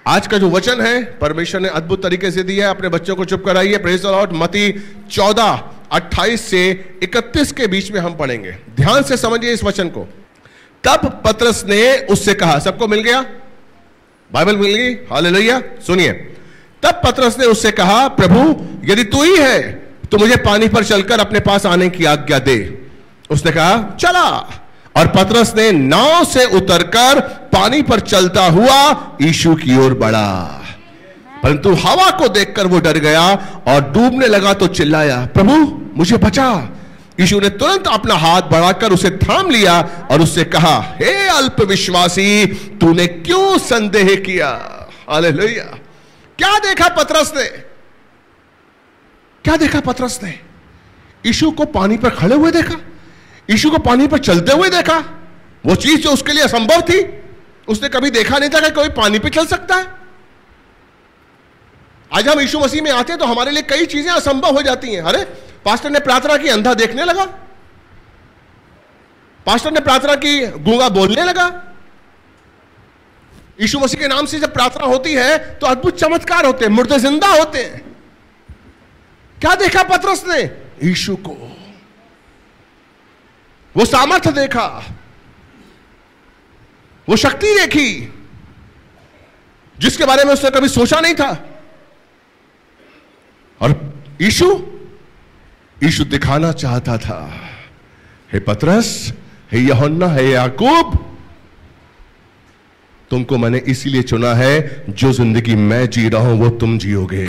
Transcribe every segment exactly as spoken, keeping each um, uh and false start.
आज का जो वचन है परमेश्वर ने अद्भुत तरीके से दिया है। अपने बच्चों को चुप कराइए। Praise the Lord. मत्ती चौदह अट्ठाईस से इकतीस के बीच में हम पढ़ेंगे। ध्यान से समझिए इस वचन को। तब पतरस ने उससे कहा, सबको मिल गया? बाइबल मिल गई? हालेलुया। सुनिए, तब पतरस ने उससे कहा, प्रभु यदि तू ही है तो मुझे पानी पर चलकर अपने पास आने की आज्ञा दे। उसने कहा, चला। और पतरस ने नाव से उतरकर पानी पर चलता हुआ यीशु की ओर बढ़ा, परंतु हवा को देखकर वो डर गया और डूबने लगा तो चिल्लाया, प्रभु मुझे बचा। यीशु ने तुरंत अपना हाथ बढ़ाकर उसे थाम लिया और उससे कहा, हे अल्पविश्वासी, तूने क्यों संदेह किया? हालेलुया। क्या देखा पतरस ने? क्या देखा पतरस ने? यीशु को पानी पर खड़े हुए देखा, यीशु को पानी पर चलते हुए देखा। वो चीज जो उसके लिए असंभव थी, उसने कभी देखा नहीं था कि कोई पानी पे चल सकता है। आज हम यीशु मसीह में आते हैं तो हमारे लिए कई चीजें असंभव हो जाती हैं। अरे पास्टर ने प्रार्थना की, अंधा देखने लगा। पास्टर ने प्रार्थना की, गूंगा बोलने लगा। यीशु मसीह के नाम से जब प्रार्थना होती है तो अद्भुत चमत्कार होते हैं, मुर्दे जिंदा होते हैं। क्या देखा पतरस ने? यीशु को। वो सामर्थ्य देखा, वो शक्ति देखी जिसके बारे में उसने कभी सोचा नहीं था। और यीशु यीशु दिखाना चाहता था, हे पतरस, हे यूहन्ना, हे याकूब, तुमको मैंने इसीलिए चुना है, जो जिंदगी मैं जी रहा हूं वो तुम जियोगे।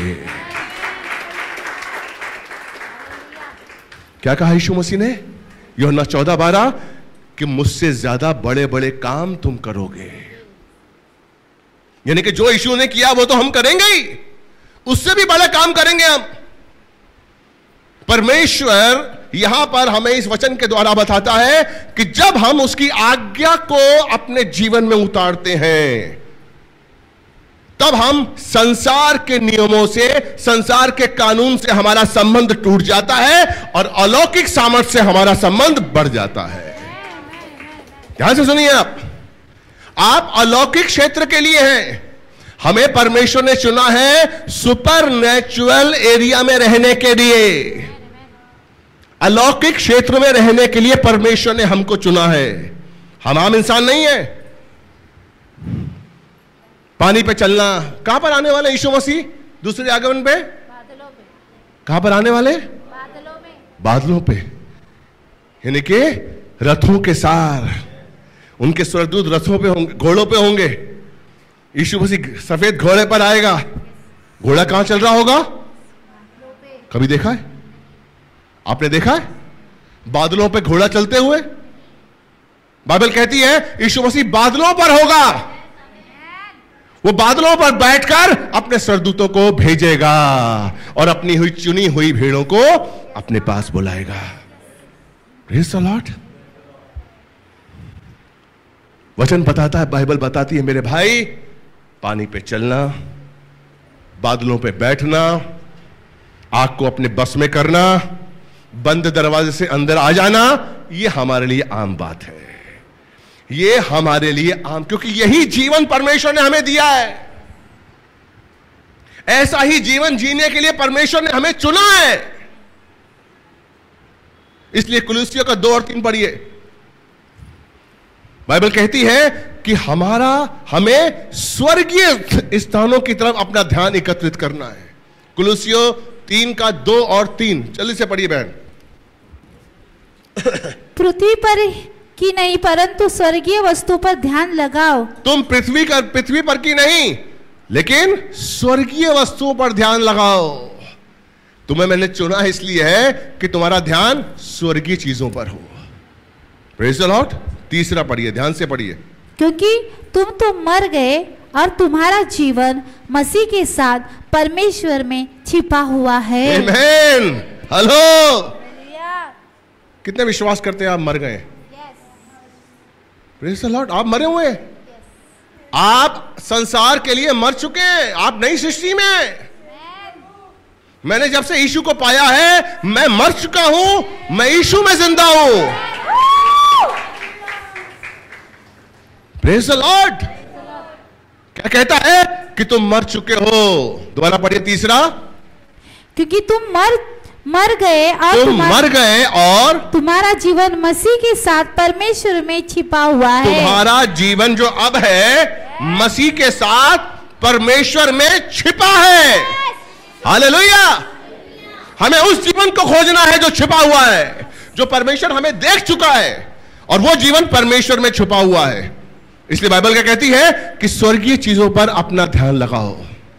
क्या कहा यीशु मसीह ने यूहन्ना चौदह बारह? कि मुझसे ज्यादा बड़े बड़े काम तुम करोगे। यानी कि जो यीशु ने किया वो तो हम करेंगे ही, उससे भी बड़ा काम करेंगे हम। परमेश्वर यहां पर हमें इस वचन के द्वारा बताता है कि जब हम उसकी आज्ञा को अपने जीवन में उतारते हैं, तब हम संसार के नियमों से, संसार के कानून से हमारा संबंध टूट जाता है और अलौकिक सामर्थ्य से हमारा संबंध बढ़ जाता है। ध्यान से सुनिए, आप आप अलौकिक क्षेत्र के लिए हैं। हमें परमेश्वर ने चुना है सुपर नेचुरल एरिया में रहने के लिए, अलौकिक क्षेत्र में रहने के लिए परमेश्वर ने हमको चुना है। हम आम इंसान नहीं है। पानी पे चलना, कहां पर आने वाले यीशु मसीह? दूसरे आगमन पे? बादलों पे। कहां पर आने वाले? बादलों में। बादलों पे, यानी कि रथों के सार, उनके स्वर्गदूत रथों पे होंगे, घोड़ों पे होंगे। यीशु मसीह सफेद घोड़े पर आएगा। घोड़ा कहां चल रहा होगा? कभी देखा है? आपने देखा है बादलों पे घोड़ा चलते हुए? बाइबल कहती है यीशु मसीह बादलों पर होगा। वो बादलों पर बैठकर अपने स्वर्गदूतों को भेजेगा और अपनी हुई चुनी हुई भेड़ों को अपने पास बुलाएगा। Praise the Lord. वचन बताता है, बाइबल बताती है मेरे भाई, पानी पे चलना, बादलों पे बैठना, आग को अपने बस में करना, बंद दरवाजे से अंदर आ जाना, ये हमारे लिए आम बात है। ये हमारे लिए आम, क्योंकि यही जीवन परमेश्वर ने हमें दिया है। ऐसा ही जीवन जीने के लिए परमेश्वर ने हमें चुना है। इसलिए कुलुस्सियों का दो और तीन पढ़िए। बाइबल कहती है कि हमारा हमें स्वर्गीय स्थानों की तरफ अपना ध्यान एकत्रित करना है। कुलुस्सियों तीन का दो और तीन, जल्दी से पढ़िए बहन। पृथ्वी पर की नहीं परंतु स्वर्गीय वस्तु पर ध्यान लगाओ। तुम पृथ्वी का पृथ्वी पर की नहीं, लेकिन स्वर्गीय वस्तुओं पर ध्यान लगाओ। तुम्हें मैंने चुना इसलिए है कि तुम्हारा ध्यान स्वर्गीय चीजों पर हो। Praise the Lord. तीसरा पढ़िए, ध्यान से पढ़िए। क्योंकि तुम तो मर गए और तुम्हारा जीवन मसीह के साथ परमेश्वर में छिपा हुआ है। आमीन। हेलो, कितने विश्वास करते हैं आप मर गए? Praise the Lord. आप मरे हुए, आप संसार के लिए मर चुके हैं, आप नई सृष्टि में। मैंने जब से यीशु को पाया है, मैं मर चुका हूं, मैं यीशु में जिंदा हूं। Praise the Lord. क्या कहता है? कि तुम मर चुके हो। दोबारा पढ़िए तीसरा, क्योंकि तुम मर मर गए और तुम मर गए और तुम्हारा जीवन मसीह के साथ परमेश्वर में छिपा हुआ है। तुम्हारा जीवन जो अब है मसीह के साथ परमेश्वर में छिपा है। हालेलुया। हमें उस जीवन को खोजना है जो छिपा हुआ है, जो परमेश्वर हमें देख चुका है, और वो जीवन परमेश्वर में छुपा हुआ है। इसलिए बाइबल क्या कहती है कि स्वर्गीय चीजों पर अपना ध्यान लगाओ,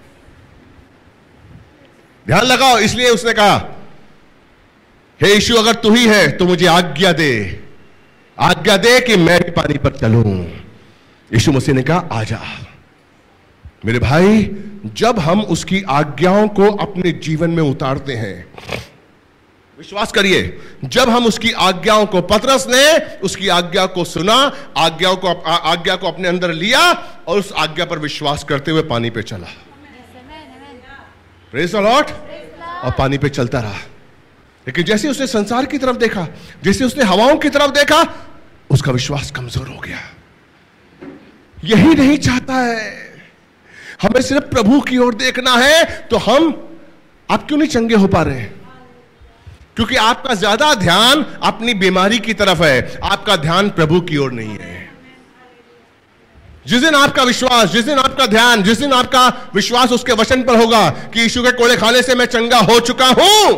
ध्यान लगाओ। इसलिए उसने कहा, हे यीशु, अगर तू ही है तो मुझे आज्ञा दे, आज्ञा दे कि मैं भी पानी पर चलूं। यीशु मसीह ने कहा, आजा। मेरे भाई, जब हम उसकी आज्ञाओं को अपने जीवन में उतारते हैं, विश्वास करिए, जब हम उसकी आज्ञाओं को, पतरस ने उसकी आज्ञा को सुना, आज्ञाओं को आज्ञा को अपने अंदर लिया और उस आज्ञा पर विश्वास करते हुए पानी पे चला। Praise the Lord. और पानी पे चलता रहा। लेकिन जैसे उसने संसार की तरफ देखा, जैसे उसने हवाओं की तरफ देखा, उसका विश्वास कमजोर हो गया। यही नहीं चाहता है। हमें सिर्फ प्रभु की ओर देखना है। तो हम आप क्यों नहीं चंगे हो पा रहे हैं? क्योंकि आपका ज्यादा ध्यान अपनी बीमारी की तरफ है, आपका ध्यान प्रभु की ओर नहीं है। जिस दिन आपका विश्वास, जिस दिन आपका ध्यान, जिस दिन आपका विश्वास उसके वचन पर होगा कि यीशु के कोड़े खाने से मैं चंगा हो चुका हूं,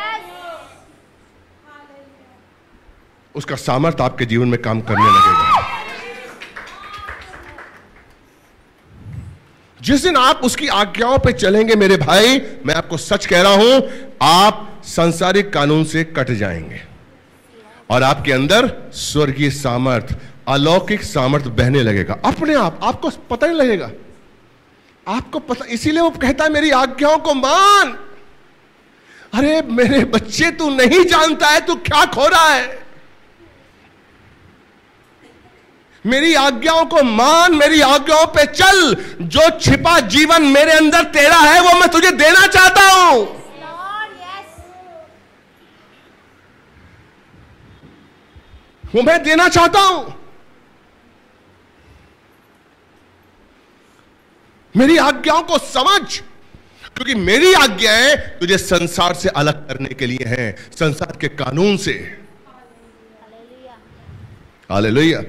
उसका सामर्थ्य आपके जीवन में काम करने लगेगा। जिस दिन आप उसकी आज्ञाओं पे चलेंगे मेरे भाई, मैं आपको सच कह रहा हूं, आप सांसारिक कानून से कट जाएंगे और आपके अंदर स्वर्गीय सामर्थ, अलौकिक सामर्थ बहने लगेगा अपने आप। आपको पता नहीं लगेगा, आपको पता। इसीलिए वो कहता है, मेरी आज्ञाओं को मान। अरे मेरे बच्चे, तू नहीं जानता है तू क्या खो रहा है। मेरी आज्ञाओं को मान, मेरी आज्ञाओं पे चल। जो छिपा जीवन मेरे अंदर तेरा है, वो मैं तुझे देना चाहता हूं। वो मैं देना चाहता हूं। मेरी आज्ञाओं को समझ, क्योंकि मेरी आज्ञाएं तुझे संसार से अलग करने के लिए हैं, संसार के कानून से। हालेलुया।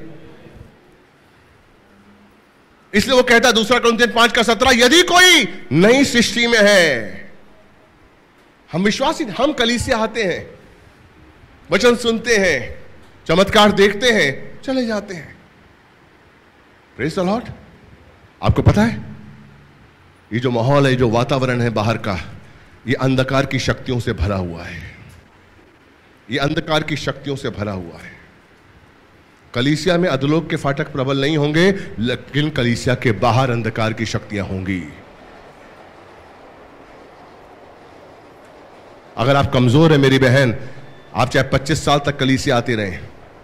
इसलिए वो कहता है दूसरा कुरिन्थियन पांच का सत्रह, यदि कोई नई सृष्टि में है। हम विश्वासी, हम कलीसिया आते हैं, वचन सुनते हैं, चमत्कार देखते हैं, चले जाते हैं। Praise the Lord. आपको पता है, ये जो माहौल है, जो वातावरण है बाहर का, ये अंधकार की शक्तियों से भरा हुआ है। ये अंधकार की शक्तियों से भरा हुआ है। कलीसिया में अधोलोक के फाटक प्रबल नहीं होंगे, लेकिन कलीसिया के बाहर अंधकार की शक्तियां होंगी। अगर आप कमजोर हैं मेरी बहन, आप चाहे पच्चीस साल तक कलीसिया आते रहें,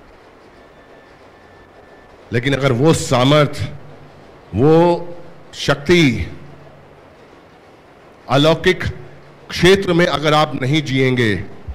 लेकिन अगर वो सामर्थ, वो शक्ति अलौकिक क्षेत्र में अगर आप नहीं जिएंगे,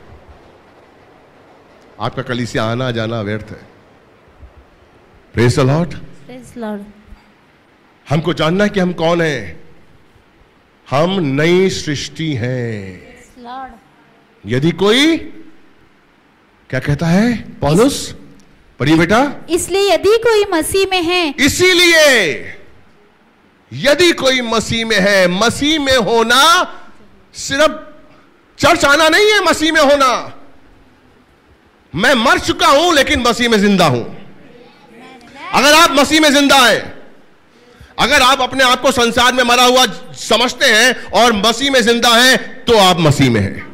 आपका कलीसिया आना जाना व्यर्थ है। Praise the Lord. Praise Lord. हमको जानना है कि हम कौन हैं। हम नई सृष्टि हैं। लॉर्ड। यदि कोई, क्या कहता है पौलुस, पढ़िए बेटा। इसलिए यदि कोई मसीह में है, इसीलिए यदि कोई मसीह में है। मसीह में होना सिर्फ चर्च आना नहीं है। मसीह में होना, मैं मर चुका हूं लेकिन मसीह में जिंदा हूं। अगर आप मसीह में जिंदा हैं, अगर आप अपने आप को संसार में मरा हुआ समझते हैं और मसीह में जिंदा हैं, तो आप मसीह में हैं।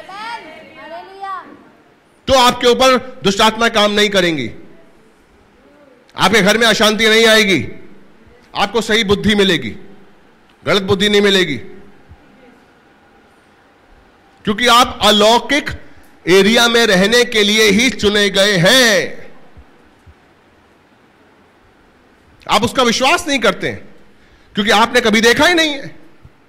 तो आपके ऊपर दुष्ट आत्मा काम नहीं करेंगी, आपके घर में अशांति नहीं आएगी, आपको सही बुद्धि मिलेगी, गलत बुद्धि नहीं मिलेगी, क्योंकि आप अलौकिक एरिया में रहने के लिए ही चुने गए हैं। आप उसका विश्वास नहीं करते हैं क्योंकि आपने कभी देखा ही नहीं है।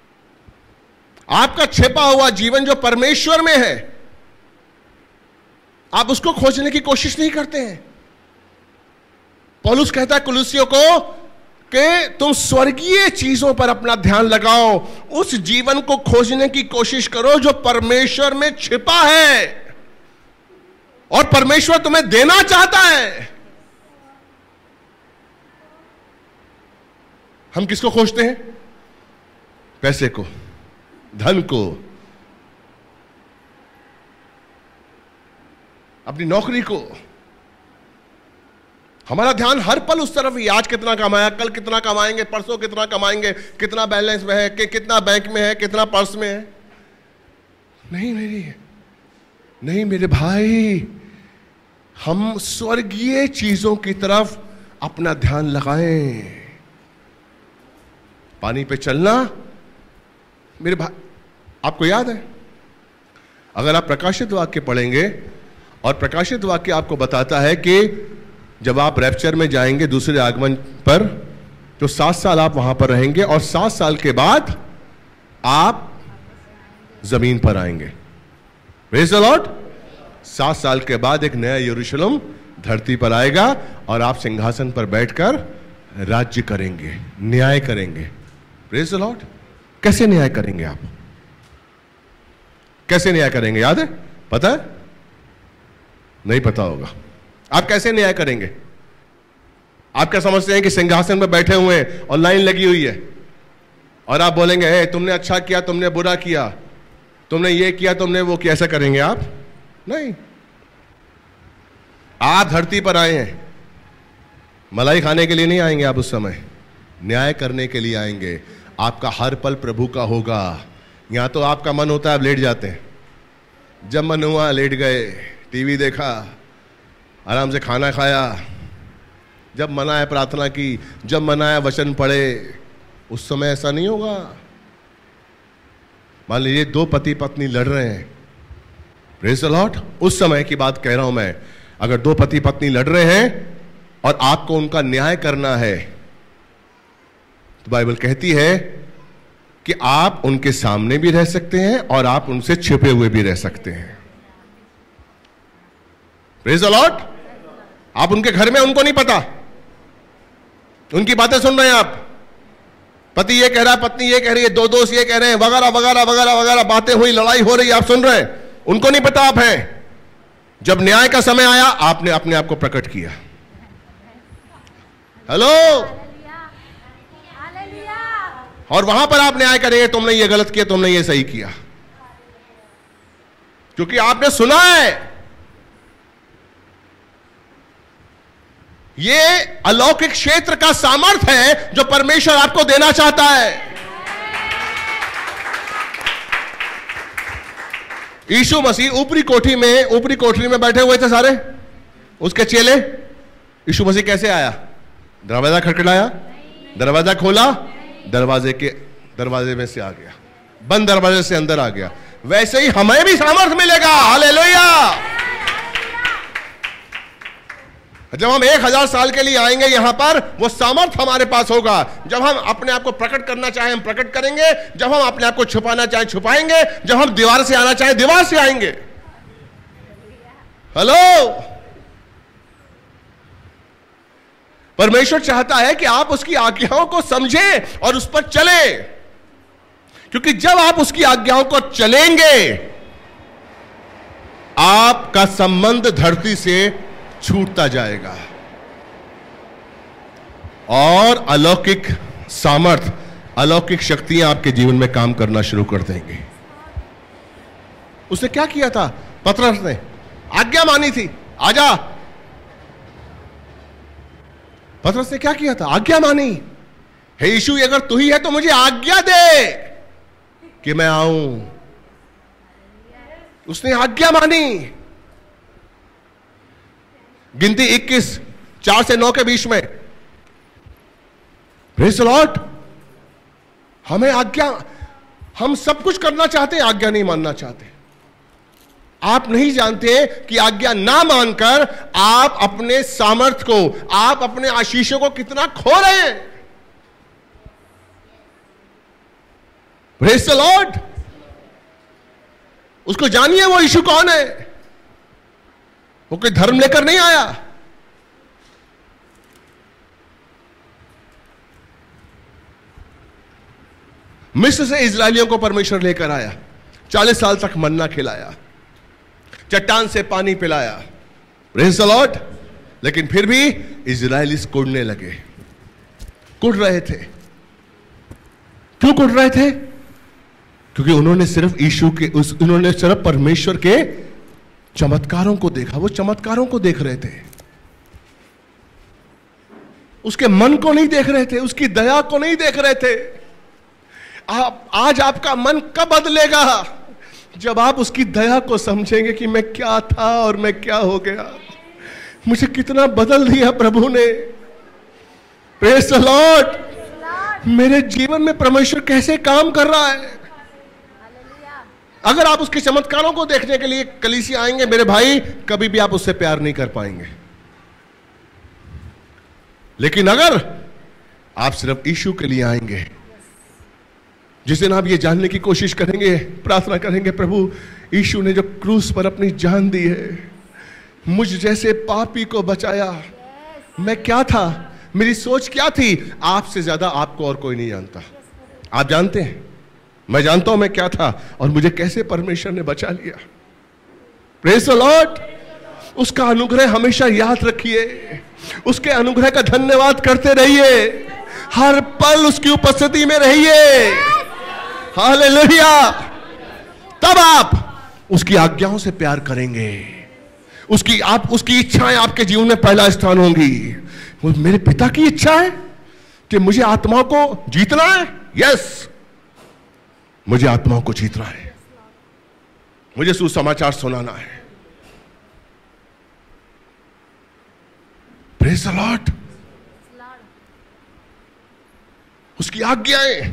आपका छिपा हुआ जीवन जो परमेश्वर में है, आप उसको खोजने की कोशिश नहीं करते हैं। पौलुस कहता है कुलुसियों को, कि तुम स्वर्गीय चीजों पर अपना ध्यान लगाओ, उस जीवन को खोजने की कोशिश करो जो परमेश्वर में छिपा है और परमेश्वर तुम्हें देना चाहता है। हम किसको खोजते हैं? पैसे को, धन को, अपनी नौकरी को। हमारा ध्यान हर पल उस तरफ ही, आज कितना कमाया, कल कितना कमाएंगे, परसों कितना कमाएंगे, कितना बैलेंस में है, कि कितना बैंक में है, कितना पर्स में है। नहीं मेरी नहीं मेरे भाई, हम स्वर्गीय चीजों की तरफ अपना ध्यान लगाएं। पानी पे चलना मेरे भाई, आपको याद है, अगर आप प्रकाशित वाक्य पढ़ेंगे और प्रकाशित वाक्य आपको बताता है कि जब आप रैप्चर में जाएंगे दूसरे आगमन पर, तो सात साल आप वहां पर रहेंगे और सात साल के बाद आप जमीन पर आएंगे। Praise the Lord. सात साल के बाद एक नया यरूशलेम धरती पर आएगा और आप सिंहासन पर बैठकर राज्य करेंगे, न्याय करेंगे। Praise the Lord. कैसे न्याय करेंगे आप? कैसे न्याय करेंगे? याद है? पता है? नहीं पता होगा। आप कैसे न्याय करेंगे? आप क्या समझते हैं कि सिंहासन में बैठे हुए हैं और लाइन लगी हुई है और आप बोलेंगे हे तुमने अच्छा किया, तुमने बुरा किया, तुमने ये किया, तुमने वो किया? ऐसा करेंगे आप? नहीं। आप धरती पर आए हैं, मलाई खाने के लिए नहीं आएंगे आप। उस समय न्याय करने के लिए आएंगे। आपका हर पल प्रभु का होगा। यहां तो आपका मन होता है आप लेट जाते हैं, जब मन हुआ लेट गए, टीवी देखा, आराम से खाना खाया, जब मन आया प्रार्थना की, जब मन आया वचन पढ़े। उस समय ऐसा नहीं होगा। मान लीजिए दो पति पत्नी लड़ रहे हैं, प्रेज़ द लॉर्ड, उस समय की बात कह रहा हूं मैं। अगर दो पति पत्नी लड़ रहे हैं और आपको उनका न्याय करना है, तो बाइबल कहती है कि आप उनके सामने भी रह सकते हैं और आप उनसे छिपे हुए भी रह सकते हैं। Praise the Lord. आप उनके घर में, उनको नहीं पता, उनकी बातें सुन रहे हैं आप। पति ये कह रहा है, पत्नी ये कह रही है, दो दोस्त ये कह रहे हैं, वगैरह वगैरह वगैरह वगैरह बातें हुई, लड़ाई हो रही है, आप सुन रहे हैं, उनको नहीं पता आप हैं। जब न्याय का समय आया, आपने अपने आप को प्रकट किया। हेलो। और वहां पर आप न्याय करेंगे, तुमने ये गलत किया, तुमने ये सही किया, क्योंकि आपने सुना है। ये अलौकिक क्षेत्र का सामर्थ्य है जो परमेश्वर आपको देना चाहता है। यीशु मसीह ऊपरी कोठी में ऊपरी कोठरी में बैठे हुए थे सारे उसके चेले। यीशु मसीह कैसे आया? दरवाजा खटखटाया, दरवाजा खोला, दरवाजे के दरवाजे में से आ गया, बंद दरवाजे से अंदर आ गया। वैसे ही हमें भी सामर्थ्य मिलेगा। हालेलुया। जब हम एक हजार साल के लिए आएंगे यहां पर, वो सामर्थ्य हमारे पास होगा। जब हम अपने आप को प्रकट करना चाहें, हम प्रकट करेंगे। जब हम अपने आप को छुपाना चाहें, छुपाएंगे। जब हम दीवार से आना चाहें, दीवार से आएंगे। हेलो। परमेश्वर चाहता है कि आप उसकी आज्ञाओं को समझें और उस पर चले, क्योंकि जब आप उसकी आज्ञाओं को चलेंगे, आपका संबंध धरती से छूटता जाएगा और अलौकिक सामर्थ, अलौकिक शक्तियां आपके जीवन में काम करना शुरू कर देंगे। उसने क्या किया था? पतरस ने आज्ञा मानी थी, आजा। पतरस ने क्या किया था? आज्ञा मानी। हे यीशु, अगर तू ही है तो मुझे आज्ञा दे कि मैं आऊं। उसने आज्ञा मानी। गिनती इक्कीस चार से नौ के बीच में, प्रेज़ द लॉर्ड। हमें आज्ञा, हम सब कुछ करना चाहते हैं, आज्ञा नहीं मानना चाहते। आप नहीं जानते कि आज्ञा ना मानकर आप अपने सामर्थ्य को, आप अपने आशीषों को कितना खो रहे हैं। Praise the Lord. उसको जानिए वो यीशु कौन है। वो कोई धर्म लेकर नहीं आया। मिस्र से इजरायलियों को परमेश्वर लेकर आया, चालीस साल तक मन्ना खिलाया, चट्टान से पानी पिलाया, प्रेज़ द लॉर्ड। लेकिन फिर भी इजरायली कुड़ने लगे, कुड़ रहे थे। क्यों कुड़ रहे थे? क्योंकि उन्होंने सिर्फ यीशु के उस उन्होंने सिर्फ परमेश्वर के चमत्कारों को देखा, वो चमत्कारों को देख रहे थे, उसके मन को नहीं देख रहे थे, उसकी दया को नहीं देख रहे थे। आप आज आपका मन कब बदलेगा? जब आप उसकी दया को समझेंगे कि मैं क्या था और मैं क्या हो गया, मुझे कितना बदल दिया प्रभु ने। Praise the Lord. मेरे जीवन में परमेश्वर कैसे काम कर रहा है। अगर आप उसके चमत्कारों को देखने के लिए कलीसिया आएंगे मेरे भाई, कभी भी आप उससे प्यार नहीं कर पाएंगे। लेकिन अगर आप सिर्फ यीशु के लिए आएंगे, जिस दिन आप ये जानने की कोशिश करेंगे, प्रार्थना करेंगे, प्रभु यीशु ने जो क्रूस पर अपनी जान दी है, मुझ जैसे पापी को बचाया। मैं क्या था, मेरी सोच क्या थी, आपसे ज्यादा आपको और कोई नहीं जानता। आप जानते हैं, मैं जानता हूं मैं क्या था और मुझे कैसे परमेश्वर ने बचा लिया। Praise the Lord. उसका अनुग्रह हमेशा याद रखिए, उसके अनुग्रह का धन्यवाद करते रहिए, हर पल उसकी उपस्थिति में रहिए। हालेलुया। तब आप उसकी आज्ञाओं से प्यार करेंगे, उसकी आप उसकी इच्छाएं आपके जीवन में पहला स्थान होंगी। वो मेरे पिता की इच्छा है कि मुझे आत्माओं को जीतना है। यस, मुझे आत्माओं को जीतना है, मुझे सुसमाचार सुनाना है। Praise the Lord. उसकी आज्ञाएं।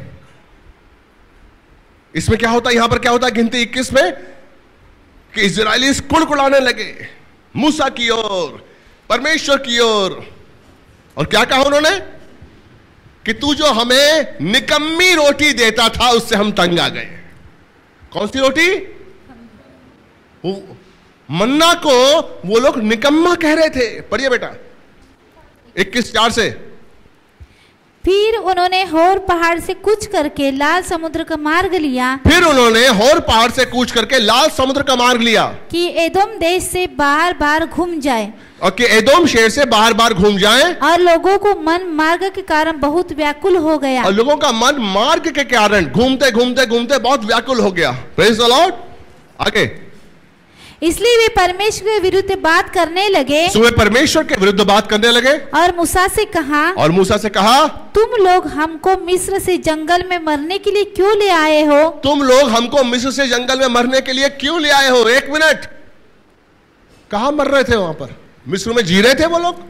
इसमें क्या होता है, यहां पर क्या होता है गिनती इक्कीस में, कि इजरायली कुड़कुड़ाने लगे मूसा की ओर, परमेश्वर की ओर, और क्या कहा उन्होंने कि तू जो हमें निकम्मी रोटी देता था उससे हम तंग आ गए। कौन सी रोटी? वो मन्ना को वो लोग निकम्मा कह रहे थे। पढ़िए बेटा इक्कीस चार से। फिर उन्होंने होर पहाड़ से कूच करके लाल समुद्र का मार्ग लिया फिर उन्होंने होर पहाड़ से कूच करके लाल समुद्र का मार्ग लिया कि एदोम देश से बार बार घूम जाए, और कि एदोम शहर से बार बार घूम जाए, और लोगों को मन मार्ग के कारण बहुत व्याकुल हो गया। और लोगों का मन मार्ग के कारण घूमते घूमते घूमते बहुत व्याकुल हो गया। Praise the Lord. आगे, इसलिए वे परमेश्वर के विरुद्ध बात करने लगे, वे परमेश्वर के विरुद्ध बात करने लगे, और मूसा से कहा और मूसा से कहा तुम लोग हमको मिस्र से जंगल में मरने के लिए क्यों ले आए हो? तुम लोग हमको मिस्र से जंगल में मरने के लिए क्यों ले आए हो? एक मिनट, कहां मर रहे थे? वहां पर मिस्र में जी रहे थे वो लोग?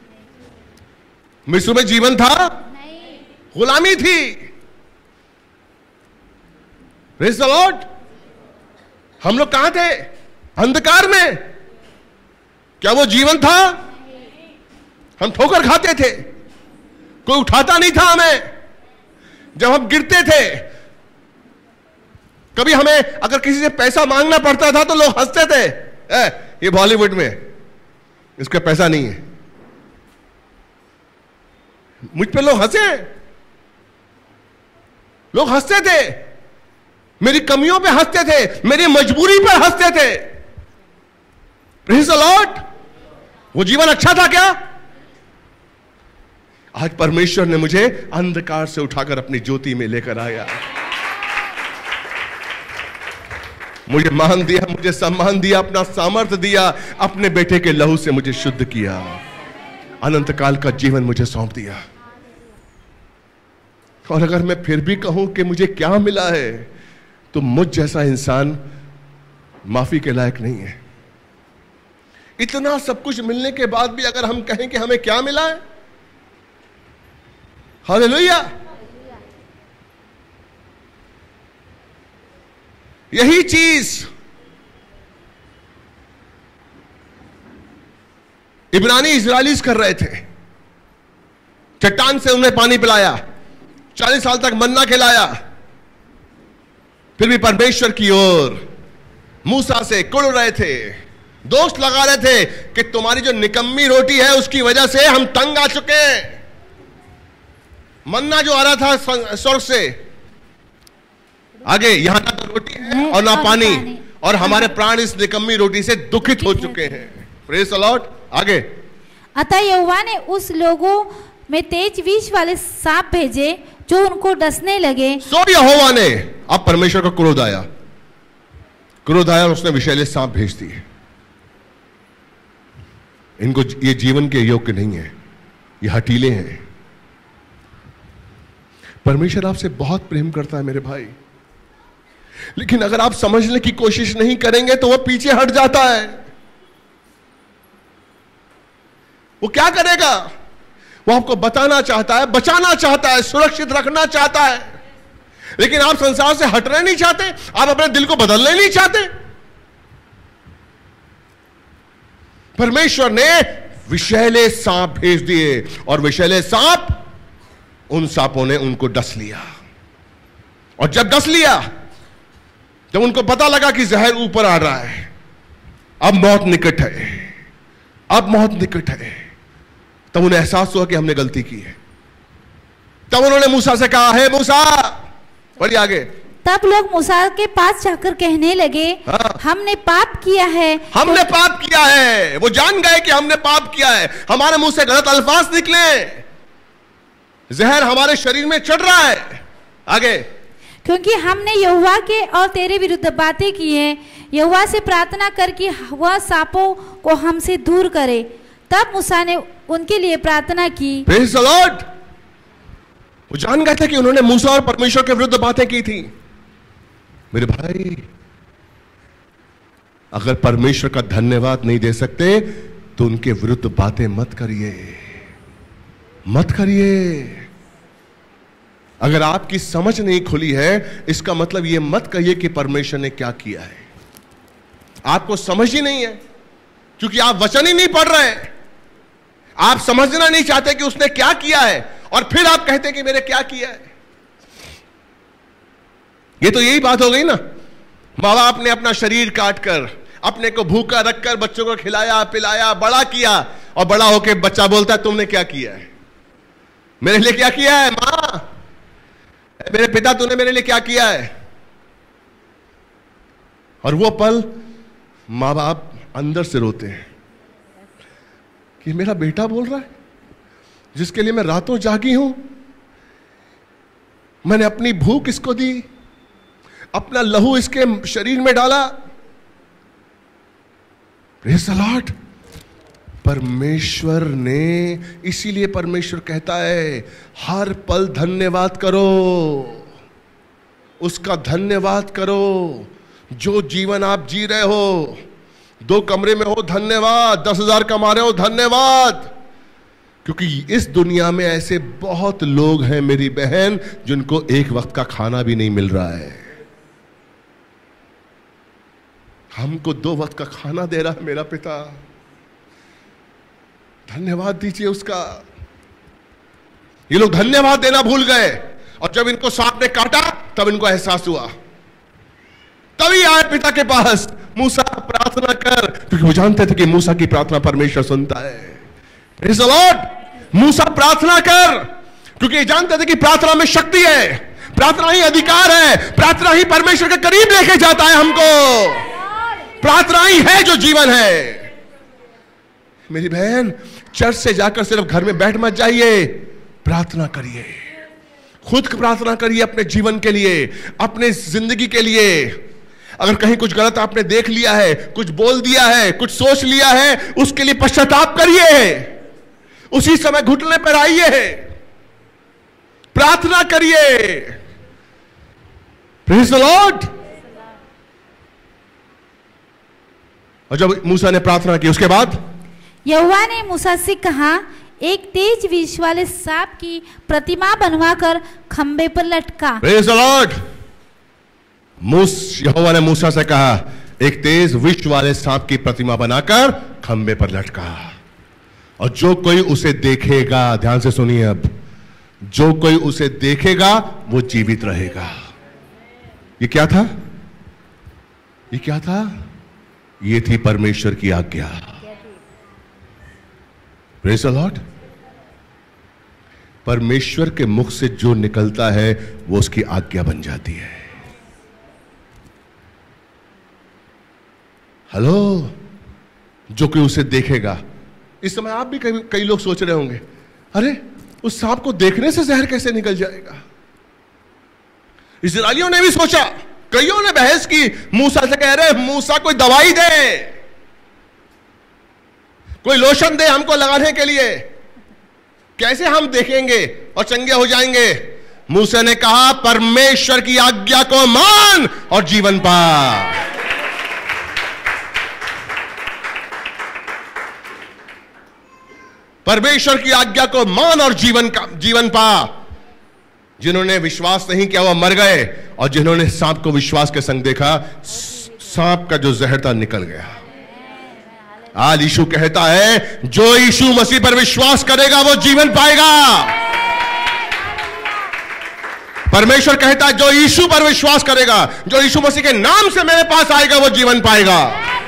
मिस्र में जीवन था? नहीं, गुलामी थी। Praise the Lord. हम लोग कहां थे? अंधकार में। क्या वो जीवन था? हम ठोकर खाते थे, कोई उठाता नहीं था हमें। जब हम गिरते थे, कभी हमें अगर किसी से पैसा मांगना पड़ता था तो लोग हंसते थे, ए, ये बॉलीवुड में इसका पैसा नहीं है। मुझ पे लोग हंसे, लोग हंसते थे, मेरी कमियों पे हंसते थे, मेरी मजबूरी पर हंसते थे। Praise the Lord. वो जीवन अच्छा था क्या? आज परमेश्वर ने मुझे अंधकार से उठाकर अपनी ज्योति में लेकर आया, मुझे मान दिया, मुझे सम्मान दिया, अपना सामर्थ्य दिया, अपने बेटे के लहू से मुझे शुद्ध किया, अनंत काल का जीवन मुझे सौंप दिया। और अगर मैं फिर भी कहूं कि मुझे क्या मिला है, तो मुझ जैसा इंसान माफी के लायक नहीं है। इतना सब कुछ मिलने के बाद भी अगर हम कहें कि हमें क्या मिला है, हालेलुया। यही चीज इब्रानी इजरायलीज कर रहे थे। चट्टान से उन्हें पानी पिलाया, चालीस साल तक मन्ना खिलाया, फिर भी परमेश्वर की ओर मूसा से कुड़ रहे थे, दोष लगा रहे थे कि तुम्हारी जो निकम्मी रोटी है उसकी वजह से हम तंग आ चुके हैं। मन्ना जो आ रहा था स्वर्ग से, आगे, यहां ना तो रोटी है और ना पानी, और हमारे प्राण इस निकम्मी रोटी से दुखित हो चुके हैं। Praise the Lord. आगे, अतः यहोवा ने उस लोगों में तेज विष वाले सांप भेजे जो उनको डसने लगे। सो यहोवा ने, अब परमेश्वर का क्रोध आया, क्रोध आया और उसने विषैले सांप भेज दिए। इनको, ये जीवन के योग्य नहीं है, ये हठीले हैं। परमेश्वर आपसे बहुत प्रेम करता है मेरे भाई, लेकिन अगर आप समझने की कोशिश नहीं करेंगे तो वो पीछे हट जाता है। वो क्या करेगा? वो आपको बताना चाहता है, बचाना चाहता है, सुरक्षित रखना चाहता है, लेकिन आप संसार से हटना नहीं चाहते, आप अपने दिल को बदलना नहीं चाहते। परमेश्वर ने विषैले सांप भेज दिए और विषैले सांप, उन सांपों ने उनको डस लिया। और जब डस लिया, जब उनको पता लगा कि जहर ऊपर आ रहा है, अब मौत निकट है, अब मौत निकट है, तब उन्हें एहसास हुआ कि हमने गलती की है। तब उन्होंने मूसा से कहा, हे मूसा, बढ़िए आगे। तब लोग मूसा के पास जाकर कहने लगे, हाँ, हमने पाप किया है, हमने तो... पाप किया है। वो जान गए कि हमने पाप किया है, हमारे मुंह से गलत अल्फाज निकले, जहर हमारे शरीर में चढ़ रहा है। आगे, क्योंकि हमने यहोवा के और तेरे विरुद्ध बातें की हैं, यहोवा से प्रार्थना कर कि वह सांपों को हमसे दूर करे। तब मूसा ने उनके लिए प्रार्थना की। Praise the Lord. वो जान गए थे कि उन्होंने मूसा और परमेश्वर के विरुद्ध बातें की थी। मेरे भाई, अगर परमेश्वर का धन्यवाद नहीं दे सकते तो उनके विरुद्ध बातें मत करिए, मत करिए। अगर आपकी समझ नहीं खुली है, इसका मतलब यह मत कहिए कि परमेश्वर ने क्या किया है। आपको समझ ही नहीं है, क्योंकि आप वचन ही नहीं पढ़ रहे हैं। आप समझना नहीं चाहते कि उसने क्या किया है, और फिर आप कहते कि मैंने क्या किया है। ये तो यही बात हो गई ना, माँ बाप ने अपना शरीर काट कर, अपने को भूखा रखकर बच्चों को खिलाया पिलाया, बड़ा किया, और बड़ा होकर बच्चा बोलता है तुमने क्या किया है, मेरे लिए क्या किया है मां, मेरे पिता तूने मेरे लिए क्या किया है। और वो पल मां बाप अंदर से रोते हैं कि मेरा बेटा बोल रहा है, जिसके लिए मैं रातों जागी हूं, मैंने अपनी भूख इसको दी, अपना लहू इसके शरीर में डाला। Praise the Lord. परमेश्वर ने, इसीलिए परमेश्वर कहता है हर पल धन्यवाद करो, उसका धन्यवाद करो। जो जीवन आप जी रहे हो, दो कमरे में हो धन्यवाद, दस हजार कमा रहे हो धन्यवाद, क्योंकि इस दुनिया में ऐसे बहुत लोग हैं मेरी बहन, जिनको एक वक्त का खाना भी नहीं मिल रहा है। हमको दो वक्त का खाना दे रहा है मेरा पिता, धन्यवाद दीजिए उसका। ये लोग धन्यवाद देना भूल गए, और जब इनको सांप ने काटा तब इनको एहसास हुआ, तभी आए पिता के पास, मूसा प्रार्थना कर, क्योंकि वो जानते थे कि मूसा की प्रार्थना परमेश्वर सुनता है। Praise the Lord. मूसा प्रार्थना कर, क्योंकि ये जानते थे कि प्रार्थना में शक्ति है, प्रार्थना ही अधिकार है, प्रार्थना ही परमेश्वर के करीब लेके जाता है हमको, प्रार्थना ही है जो जीवन है। मेरी बहन, चर्च से जाकर सिर्फ घर में बैठ मत जाइए, प्रार्थना करिए, खुद प्रार्थना करिए अपने जीवन के लिए, अपने जिंदगी के लिए। अगर कहीं कुछ गलत आपने देख लिया है, कुछ बोल दिया है, कुछ सोच लिया है, उसके लिए पश्चाताप करिए, उसी समय घुटने पर आइए, प्रार्थना करिए। Praise the Lord. और जब मूसा ने प्रार्थना की, उसके बाद यहोवा ने मूसा से कहा, एक तेज विष वाले सांप की प्रतिमा बनवाकर खंबे पर लटका। Praise the Lord. मूस यहोवा ने मूसा से कहा, एक तेज विष वाले सांप की प्रतिमा बनाकर खंबे पर लटका, और जो कोई उसे देखेगा, ध्यान से सुनिए, अब जो कोई उसे देखेगा वो जीवित रहेगा। ये क्या था? ये क्या था? ये थी परमेश्वर की आज्ञा। Praise the Lord. परमेश्वर के मुख से जो निकलता है वो उसकी आज्ञा बन जाती है। हेलो, जो कोई उसे देखेगा। इस समय आप भी कई कई लोग सोच रहे होंगे, अरे उस सांप को देखने से जहर कैसे निकल जाएगा। इस्राएलियों ने भी सोचा, कईयों ने बहस की, मूसा से कह रहे मूसा कोई दवाई दे, कोई लोशन दे हमको लगाने के लिए, कैसे हम देखेंगे और चंगे हो जाएंगे। मूसा ने कहा परमेश्वर की आज्ञा को मान और जीवन पा। परमेश्वर की आज्ञा को मान और जीवन का जीवन पा। जिन्होंने विश्वास नहीं किया वह मर गए, और जिन्होंने सांप को विश्वास के संग देखा, सांप का जो जहर था निकल गया। आज यीशु कहता है जो यीशु मसीह पर विश्वास करेगा वो जीवन पाएगा। परमेश्वर कहता है जो यीशु पर विश्वास करेगा, जो यीशु मसीह के नाम से मेरे पास आएगा वो जीवन पाएगा।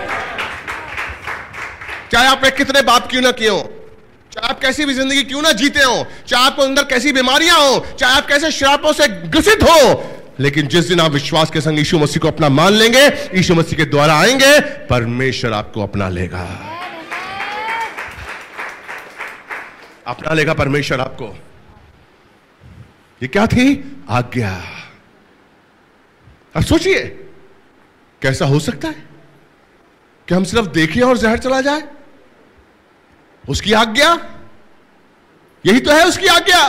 चाहे आपने कितने पाप क्यों ना किए हो, चाहे आप कैसी भी जिंदगी क्यों ना जीते हो, चाहे आपको अंदर कैसी बीमारियां हो, चाहे आप कैसे श्रापों से ग्रसित हो, लेकिन जिस दिन आप विश्वास के संग यीशु मसीह को अपना मान लेंगे, यीशु मसीह के द्वारा आएंगे, परमेश्वर आपको अपना लेगा। अपना लेगा परमेश्वर आपको। ये क्या थी? आज्ञा। अब सोचिए कैसा हो सकता है कि हम सिर्फ देखें और जहर चला जाए। उसकी आज्ञा, यही तो है उसकी आज्ञा।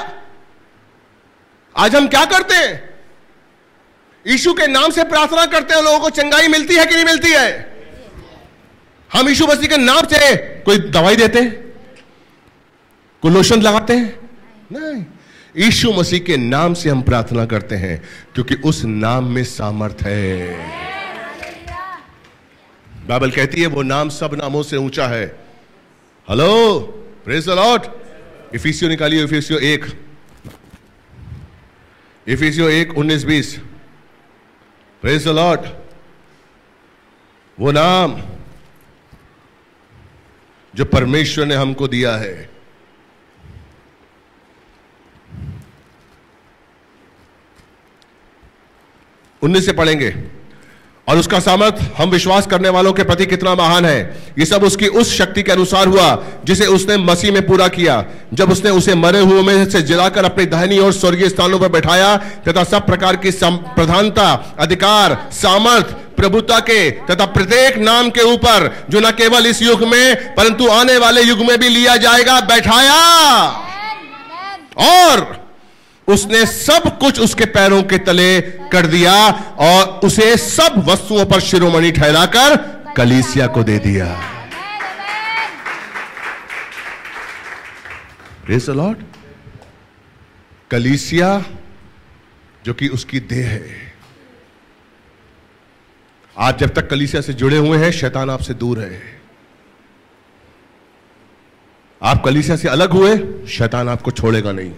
आज हम क्या करते हैं? यीशु के नाम से प्रार्थना करते हैं, लोगों को चंगाई मिलती है कि नहीं मिलती है? हम यीशु मसीह के नाम से कोई दवाई देते हैं, कोई लोशन लगाते हैं? नहीं, यीशु मसीह के नाम से हम प्रार्थना करते हैं, क्योंकि उस नाम में सामर्थ है। बाइबल कहती है वो नाम सब नामों से ऊंचा है। Hello, praise the Lord. इफिसियो निकालिए, इफिसियो एक, इफिसियो एक उन्नीस बीस। Praise the Lord. वो नाम जो परमेश्वर ने हमको दिया है, उन्नीस से पढ़ेंगे। और उसका सामर्थ हम विश्वास करने वालों के प्रति कितना महान है। ये सब उसकी उस शक्ति के अनुसार हुआ जिसे उसने मसीह में पूरा किया, जब उसने उसे मरे हुए में से जिलाकर अपनी दाहिनी और स्वर्गीय स्थानों पर बैठाया, तथा सब प्रकार की प्रधानता, अधिकार, सामर्थ, प्रभुता के तथा प्रत्येक नाम के ऊपर, जो न केवल इस युग में परंतु आने वाले युग में भी लिया जाएगा, बैठाया। और उसने सब कुछ उसके पैरों के तले कर दिया, और उसे सब वस्तुओं पर शिरोमणि ठहराकर कलीसिया को दे दिया। Praise the Lord. कलीसिया जो कि उसकी देह है। आप जब तक कलीसिया से जुड़े हुए हैं, शैतान आपसे दूर है। आप कलीसिया से अलग हुए, शैतान आपको छोड़ेगा नहीं।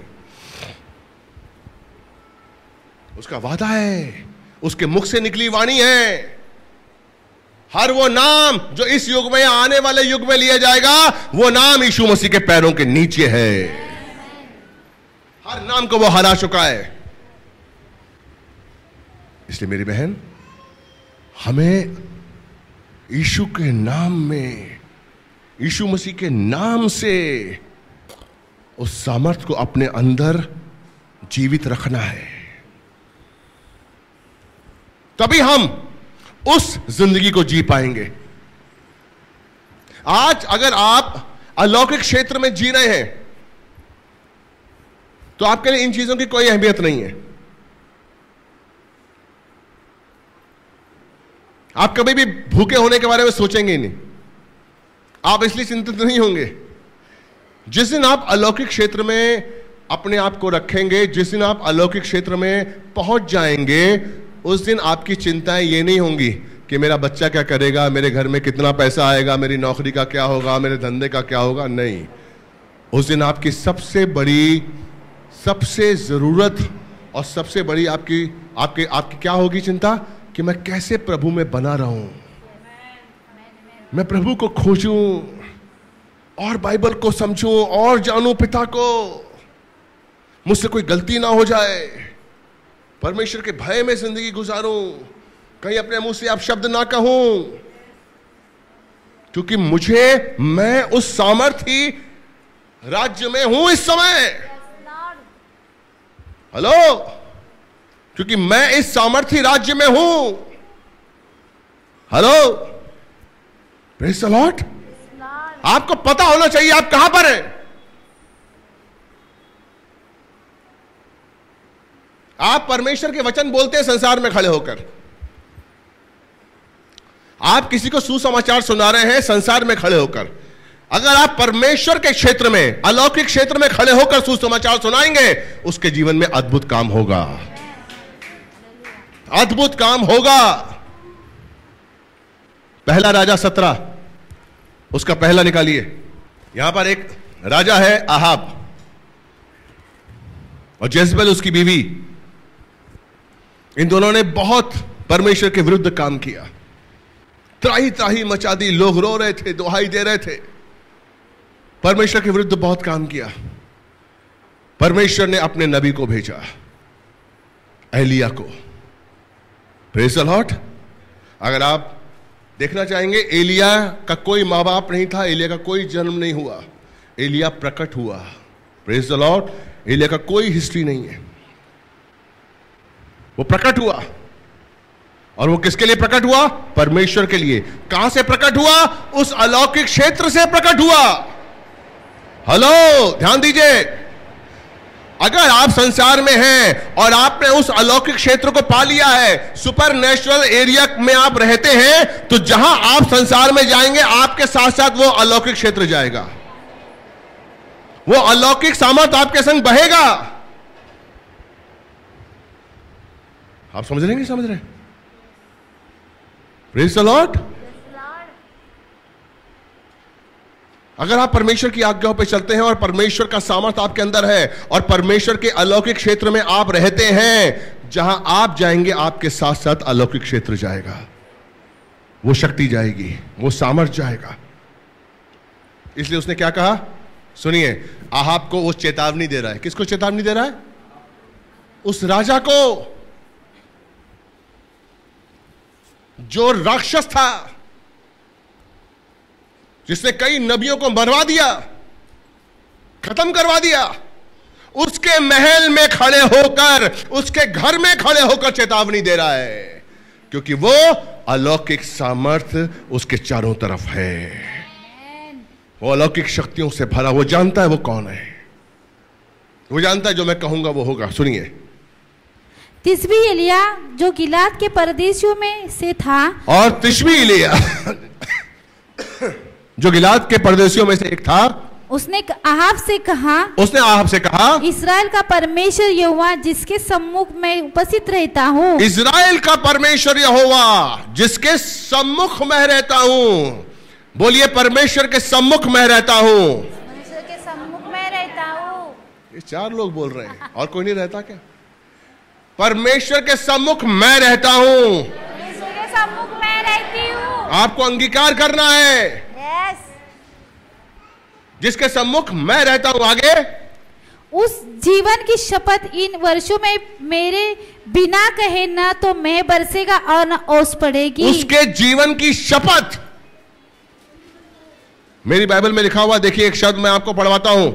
उसका वादा है, उसके मुख से निकली वाणी है, हर वो नाम जो इस युग में या आने वाले युग में लिया जाएगा, वो नाम यीशु मसीह के पैरों के नीचे है। हर नाम को वो हरा चुका है। इसलिए मेरी बहन, हमें यीशु के नाम में, यीशु मसीह के नाम से उस सामर्थ को अपने अंदर जीवित रखना है। तभी हम उस जिंदगी को जी पाएंगे। आज अगर आप अलौकिक क्षेत्र में जी रहे हैं, तो आपके लिए इन चीजों की कोई अहमियत नहीं है। आप कभी भी भूखे होने के बारे में सोचेंगे ही नहीं। आप इसलिए चिंतित नहीं होंगे। जिस दिन आप अलौकिक क्षेत्र में अपने आप को रखेंगे, जिस दिन आप अलौकिक क्षेत्र में पहुंच जाएंगे, उस दिन आपकी चिंताएं ये नहीं होंगी कि मेरा बच्चा क्या करेगा, मेरे घर में कितना पैसा आएगा, मेरी नौकरी का क्या होगा, मेरे धंधे का क्या होगा। नहीं, उस दिन आपकी सबसे बड़ी, सबसे जरूरत और सबसे बड़ी आपकी आपके आपकी क्या होगी चिंता? कि मैं कैसे प्रभु में बना रहूं, मैं प्रभु को खोजूं और बाइबल को समझूं और जानूं पिता को, मुझसे कोई गलती ना हो जाए, परमेश्वर के भय में जिंदगी गुजारूं, कहीं अपने मुंह से आप शब्द ना कहूं। क्योंकि मुझे, मैं उस सामर्थी राज्य में हूं इस समय। हेलो, क्योंकि मैं इस सामर्थी राज्य में हूं। Hello, praise the Lord. आपको पता होना चाहिए आप कहां पर हैं। आप परमेश्वर के वचन बोलते हैं संसार में खड़े होकर। आप किसी को सुसमाचार सुना रहे हैं संसार में खड़े होकर। अगर आप परमेश्वर के क्षेत्र में, अलौकिक क्षेत्र में खड़े होकर सुसमाचार सुनाएंगे, उसके जीवन में अद्भुत काम होगा, अद्भुत काम होगा। पहला राजा सत्रह, उसका पहला निकालिए। यहां पर एक राजा है आहाब और जेजबेल उसकी बीवी। इन दोनों ने बहुत परमेश्वर के विरुद्ध काम किया, त्राही त्राही मचा दी, लोग रो रहे थे, दुहाई दे रहे थे। परमेश्वर के विरुद्ध बहुत काम किया। परमेश्वर ने अपने नबी को भेजा, एलिया को। Praise the Lord. अगर आप देखना चाहेंगे, एलिया का कोई माँ बाप नहीं था, एलिया का कोई जन्म नहीं हुआ, एलिया प्रकट हुआ। Praise the Lord. एलिया का कोई हिस्ट्री नहीं है, वो प्रकट हुआ। और वो किसके लिए प्रकट हुआ? परमेश्वर के लिए। कहां से प्रकट हुआ? उस अलौकिक क्षेत्र से प्रकट हुआ। हेलो, ध्यान दीजिए। अगर आप संसार में हैं और आपने उस अलौकिक क्षेत्र को पा लिया है, सुपर नेचुरल एरिया में आप रहते हैं, तो जहां आप संसार में जाएंगे, आपके साथ साथ वो अलौकिक क्षेत्र जाएगा, वो अलौकिक सामर्थ आपके संग बहेगा। आप समझ रहे हैं कि समझ रहे हैं? Praise the Lord. अगर आप परमेश्वर की आज्ञाओं पे चलते हैं और परमेश्वर का सामर्थ्य आपके अंदर है और परमेश्वर के अलौकिक क्षेत्र में आप रहते हैं, जहां आप जाएंगे आपके साथ साथ अलौकिक क्षेत्र जाएगा, वो शक्ति जाएगी, वो सामर्थ्य जाएगा। इसलिए उसने क्या कहा? सुनिए, आहाब को वो चेतावनी दे रहा है। किसको चेतावनी दे रहा है? उस राजा को जो राक्षस था, जिसने कई नबियों को मरवा दिया, खत्म करवा दिया, उसके महल में खड़े होकर, उसके घर में खड़े होकर चेतावनी दे रहा है, क्योंकि वो अलौकिक सामर्थ्य उसके चारों तरफ है। वो अलौकिक शक्तियों से भरा, वो जानता है वो कौन है, वो जानता है जो मैं कहूंगा वो होगा। सुनिए, तिशबी एलिया जो गिलाद के परदेशियों में से था, और तिशबी एलिया जो गिलाद के परदेशियों में से एक था, उसने आहाब से कहा उसने आहाब से कहा इस्राएल का परमेश्वर यहोवा जिसके सम्मुख में उपस्थित रहता हूँ, इस्राएल का परमेश्वर यहोवा जिसके सम्मुख में रहता हूँ। बोलिए, परमेश्वर के सम्मुख में रहता हूँ। परमेश्वर के सम्मुख में रहता हूँ। ये चार लोग बोल रहे हैं, और कोई नहीं रहता क्या? परमेश्वर के सम्मुख मैं रहता हूं, परमेश्वर के सम्मुख मैं रहती हूं। आपको अंगीकार करना है। यस। जिसके सम्मुख मैं रहता हूं। आगे, उस जीवन की शपथ इन वर्षों में मेरे बिना कहे न तो मैं बरसेगा और न ओस पड़ेगी। उसके जीवन की शपथ, मेरी बाइबल में लिखा हुआ, देखिए एक शब्द मैं आपको पढ़वाता हूं।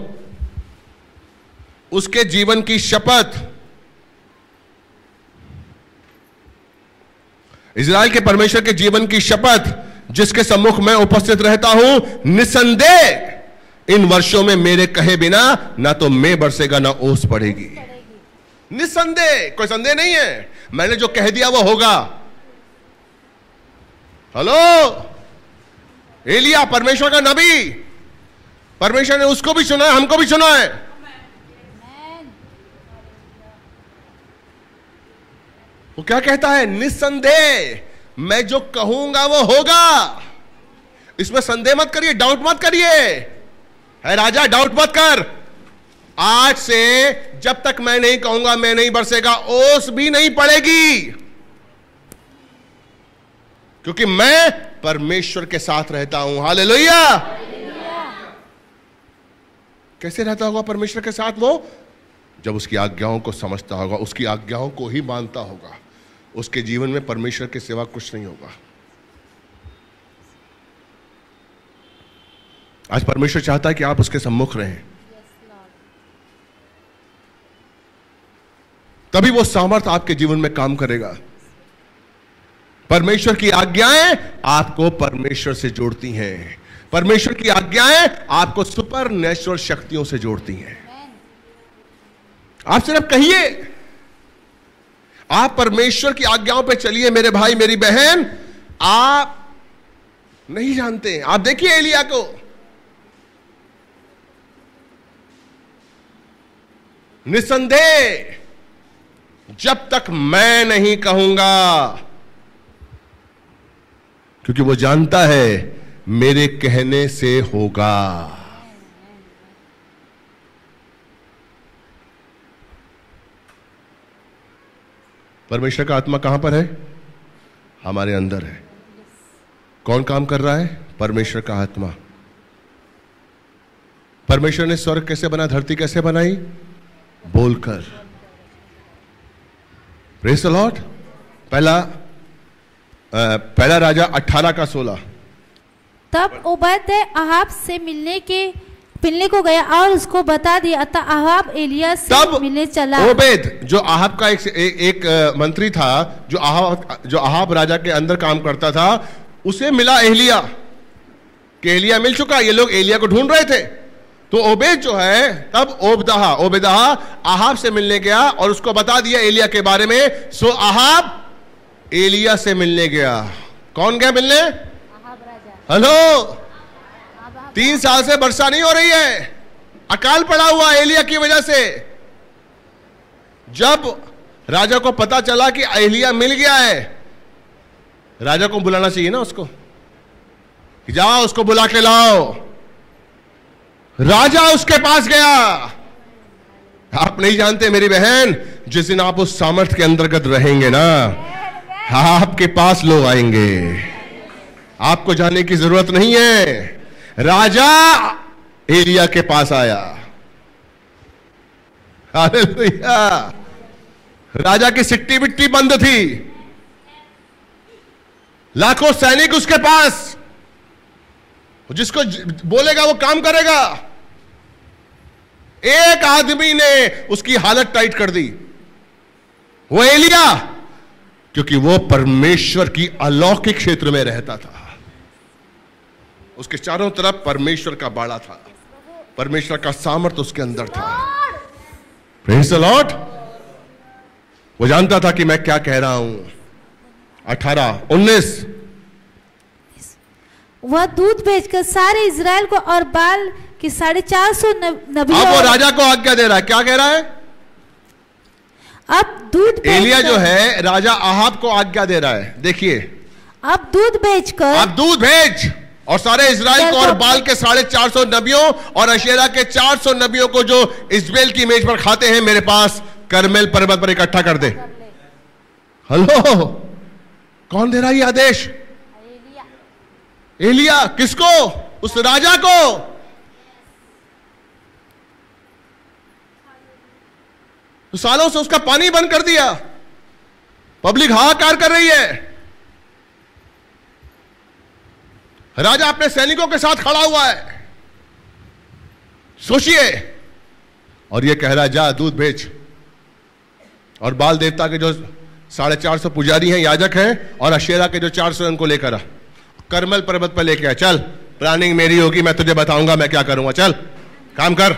उसके जीवन की शपथ, इस्राएल के परमेश्वर के जीवन की शपथ, जिसके सम्मुख मैं उपस्थित रहता हूं, निसंदेह इन वर्षों में मेरे कहे बिना ना तो मैं बरसेगा ना ओस पड़ेगी। निसंदेह, कोई संदेह नहीं है, मैंने जो कह दिया वो होगा। हेलो, एलिया परमेश्वर का नबी, परमेश्वर ने उसको भी सुना है, हमको भी सुना है। वो क्या कहता है? निसंदेह मैं जो कहूंगा वो होगा। इसमें संदेह मत करिए, डाउट मत करिए। है राजा, डाउट मत कर। आज से जब तक मैं नहीं कहूंगा मैं नहीं बरसेगा, ओस भी नहीं पड़ेगी, क्योंकि मैं परमेश्वर के साथ रहता हूं। हालेलुया। कैसे रहता होगा परमेश्वर के साथ? वो जब उसकी आज्ञाओं को समझता होगा, उसकी आज्ञाओं को ही मानता होगा, उसके जीवन में परमेश्वर के सिवा कुछ नहीं होगा। आज परमेश्वर चाहता है कि आप उसके सम्मुख रहें, तभी वो सामर्थ आपके जीवन में काम करेगा। परमेश्वर की आज्ञाएं आपको परमेश्वर से जोड़ती हैं, परमेश्वर की आज्ञाएं आपको सुपर नेचुरल शक्तियों से जोड़ती हैं। आप सिर्फ कहिए, आप परमेश्वर की आज्ञाओं पे चलिए मेरे भाई मेरी बहन। आप नहीं जानते, आप देखिए एलिया को, निसंदेह जब तक मैं नहीं कहूंगा, क्योंकि वो जानता है मेरे कहने से होगा। परमेश्वर का आत्मा कहां पर है? हमारे अंदर है। कौन काम कर रहा है? परमेश्वर का आत्मा। परमेश्वर ने स्वर्ग कैसे बना, धरती कैसे बनाई? बोलकर। Praise the Lord. पहला पहला राजा अठारह का सोलह। तब ओबेदेदोम अहाब से मिलने के मिलने को गया और उसको बता दिया, अतः अहाब एलिया से तब मिलने चला। ओबेद जो अहाब का एक, एक, एक मंत्री था, जो अहाब जो अहाब राजा के अंदर काम करता था, उसे मिला एलिया कि एलिया मिल चुका। ये लोग एलिया को ढूंढ रहे थे। तो ओबेद जो है, तब ओबदहा ओबेदहा अहाब से मिलने गया और उसको बता दिया एलिया के बारे में। सो अहाब एलिया से मिलने गया। कौन गया मिलने? हेलो, तीन साल से वर्षा नहीं हो रही है, अकाल पड़ा हुआ एलिया की वजह से। जब राजा को पता चला कि एलिया मिल गया है, राजा को बुलाना चाहिए ना उसको, कि जाओ उसको बुला के लाओ। राजा उसके पास गया। आप नहीं जानते मेरी बहन, जिस दिन आप उस सामर्थ्य के अंतर्गत रहेंगे ना, आपके पास लोग आएंगे, आपको जाने की जरूरत नहीं है। राजा एलिया के पास आया। हालेलुया। राजा की सिट्टी बिट्टी बंद थी, लाखों सैनिक उसके पास, जिसको बोलेगा वो काम करेगा। एक आदमी ने उसकी हालत टाइट कर दी, वो एलिया, क्योंकि वो परमेश्वर की अलौकिक क्षेत्र में रहता था। उसके चारों तरफ परमेश्वर का बाड़ा था, परमेश्वर का सामर्थ्य उसके अंदर था। Praise the Lord. वो जानता था कि मैं क्या कह रहा हूं। अठारह उन्नीस। वह दूध भेजकर सारे इजराइल को और बाल के साढ़े चार सौ नबियों। अब वो राजा को आज्ञा दे रहा है। क्या कह रहा है? अब दूध एलिया जो है राजा अहाब को आज्ञा दे रहा है। देखिए, अब दूध भेजकर, अब दूध भेज और सारे इजराइल को और बाल के साढ़े चार सौ नबियों और अशेरा के चार सौ नबियों को जो इस्राएल की मेज पर खाते हैं, मेरे पास करमेल पर्वत पर इकट्ठा कर दे। हेलो, कौन दे रहा है आदेश? एलिया। किसको? उस राजा को। तो सालों से उसका पानी बंद कर दिया, पब्लिक हाहाकार कर रही है। राजा अपने सैनिकों के साथ खड़ा हुआ है, सोचिए, और ये कह रहा है जा दूध भेज। और बाल देवता के जो साढ़े चार सौ पुजारी हैं, याजक हैं, और अशेरा के जो चार सौ उनको लेकर आ, करमल पर्वत पर लेके आ। चल, प्लानिंग मेरी होगी, मैं तुझे बताऊंगा मैं क्या करूंगा। चल काम कर,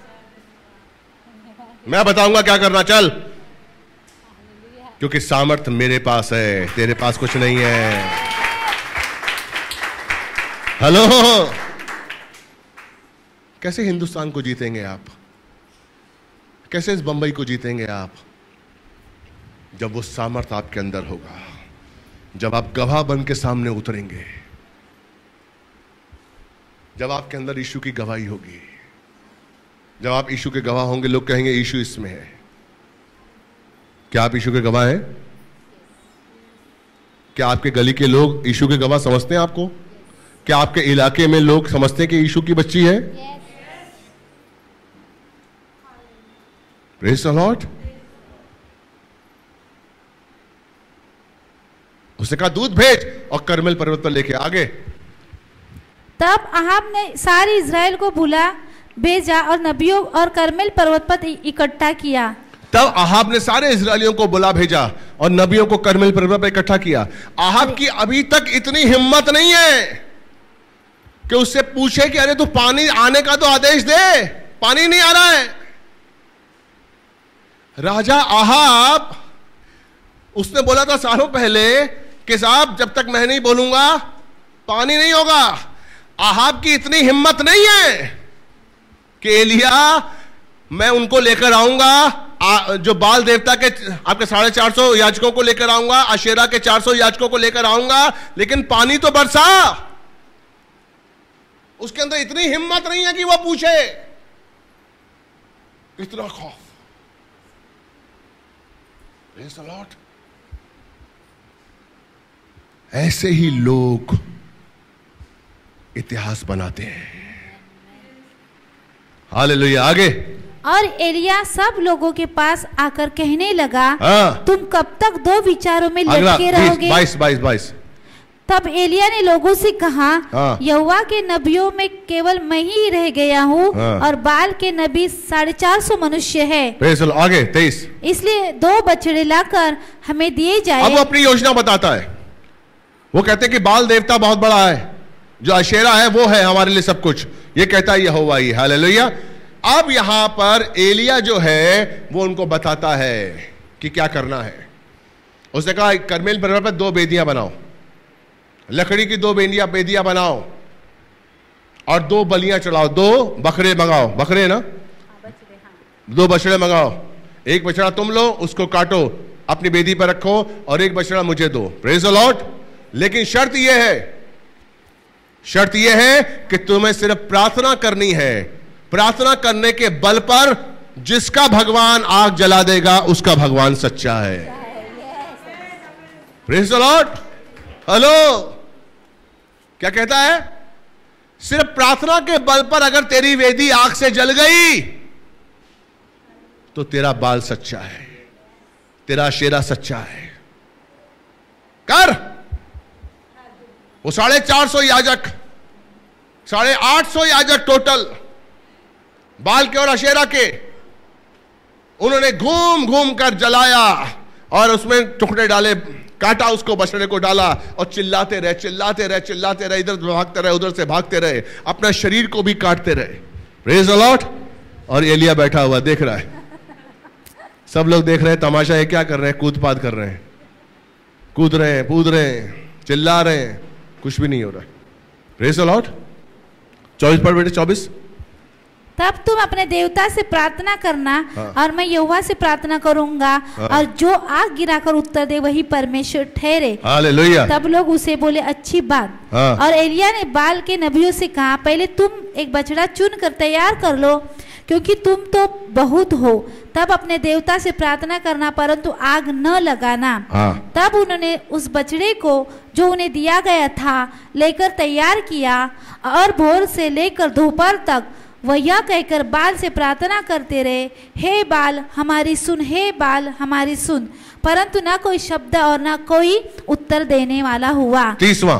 मैं बताऊंगा क्या करना। चल, क्योंकि सामर्थ्य मेरे पास है, तेरे पास कुछ नहीं है। हेलो, कैसे हिंदुस्तान को जीतेंगे आप? कैसे इस बंबई को जीतेंगे आप? जब वो सामर्थ्य आपके अंदर होगा, जब आप गवाह बन के सामने उतरेंगे, जब आपके अंदर यीशु की गवाही होगी, जब आप यीशु के गवाह होंगे, लोग कहेंगे यीशु इसमें है। क्या आप यीशु के गवाह हैं? क्या आपके गली के लोग यीशु के गवाह समझते हैं आपको? क्या आपके इलाके में लोग समझते हैं कि यीशु की बच्ची है? Praise the Lord. उसने कहा दूध भेज और करमेल पर्वत पर लेके आगे। तब अहाब ने सारे इज़राइल को बुला भेजा और नबियों और कर्मेल पर्वत पर इकट्ठा किया। तब अहाब ने सारे इजरायलियों को बुला भेजा और नबियों को कर्मेल पर्वत पर इकट्ठा किया। अहाब की अभी तक इतनी हिम्मत नहीं है कि उससे पूछे कि अरे तू पानी आने का तो आदेश दे, पानी नहीं आ रहा है। राजा अहाब, उसने बोला था सालों पहले कि साहब जब तक मैं नहीं बोलूंगा पानी नहीं होगा। अहाब की इतनी हिम्मत नहीं है कि एलिया मैं उनको लेकर आऊंगा, आ, जो बाल देवता के आपके साढ़े चार सौ याजकों को लेकर आऊंगा, अशेरा के चार सौ याजकों को लेकर आऊंगा, लेकिन पानी तो बरसा। उसके अंदर इतनी हिम्मत नहीं है कि वह पूछे। इतना खौफ। Praise the Lord। ऐसे ही लोग इतिहास बनाते हैं। हालेलुया। आगे। और एलिया सब लोगों के पास आकर कहने लगा, हाँ। तुम कब तक दो विचारों में लटके रहोगे? बाईस बाईस बाईस। तब एलिया ने लोगों से कहा, हाँ। यहोवा के नबियों में केवल मैं ही रह गया हूँ, हाँ। और बाल के नबी साढ़े चार सौ मनुष्य है। आगे तेईस। इसलिए दो बछड़े लाकर हमें दिए जाए। अब वो अपनी योजना बताता है। वो कहते हैं कि बाल देवता बहुत बड़ा है, जो अशेरा है वो है हमारे लिए सब कुछ। ये कहता है यहोवा ही। हालेलुया। अब यहां पर एलिया जो है वो उनको बताता है कि क्या करना है। उसने कहा कर्मेल पर्वत पर दो बेदियां बनाओ, लकड़ी की दो बेदियां बेदियां बनाओ और दो बलियां चढ़ाओ, दो बकरे मंगाओ। बकरे ना, दो बछड़े मंगाओ। एक बछड़ा तुम लो, उसको काटो, अपनी बेदी पर रखो, और एक बछड़ा मुझे दो। Praise the Lord. लेकिन शर्त यह है, शर्त यह है कि तुम्हें सिर्फ प्रार्थना करनी है। प्रार्थना करने के बल पर जिसका भगवान आग जला देगा उसका भगवान सच्चा है। Praise the Lord. हेलो, क्या कहता है? सिर्फ प्रार्थना के बल पर अगर तेरी वेदी आग से जल गई तो तेरा बाल सच्चा है, तेरा शेरा सच्चा है। कर। वो साढ़े चार सौ याजक, साढ़े आठ सौ याजक टोटल, बाल के और अशेरा के, उन्होंने घूम घूम कर जलाया और उसमें टुकड़े डाले, काटा उसको, बछड़े को डाला और चिल्लाते रहे चिल्लाते रहे चिल्लाते रहे, इधर भागते रहे उधर से भागते रहे, अपना शरीर को भी काटते रहे। Praise the Lord. और एलिया बैठा हुआ देख रहा है, सब लोग देख रहे हैं तमाशा। ये क्या कर रहे हैं? कूद पाद कर रहे हैं, कूद रहे हैं, कूद रहे हैं, चिल्ला रहे हैं, कुछ भी नहीं हो रहा है। Praise the Lord. चौबीस पर बेटे, चौबीस। तब तुम अपने देवता से प्रार्थना करना, हाँ। और मैं यहोवा से प्रार्थना करूंगा, हाँ। और जो आग गिराकर उत्तर दे वही परमेश्वर ठहरे। हालेलुया। तब लोग उसे बोले अच्छी बात। हाँ। और एलिया ने बाल के नबियों से कहा, पहले तुम एक बछड़ा चुन कर तैयार कर लो, क्योंकि तुम तो बहुत हो। तब अपने देवता से प्रार्थना करना, परंतु आग न लगाना। हाँ। तब उन्होंने उस बछड़े को जो उन्हें दिया गया था लेकर तैयार किया, और भोर से लेकर दोपहर तक वह यह कहकर बाल से प्रार्थना करते रहे, हे बाल हमारी सुन, हे बाल हमारी सुन। परंतु न कोई शब्द और न कोई उत्तर देने वाला हुआ। तीसवां।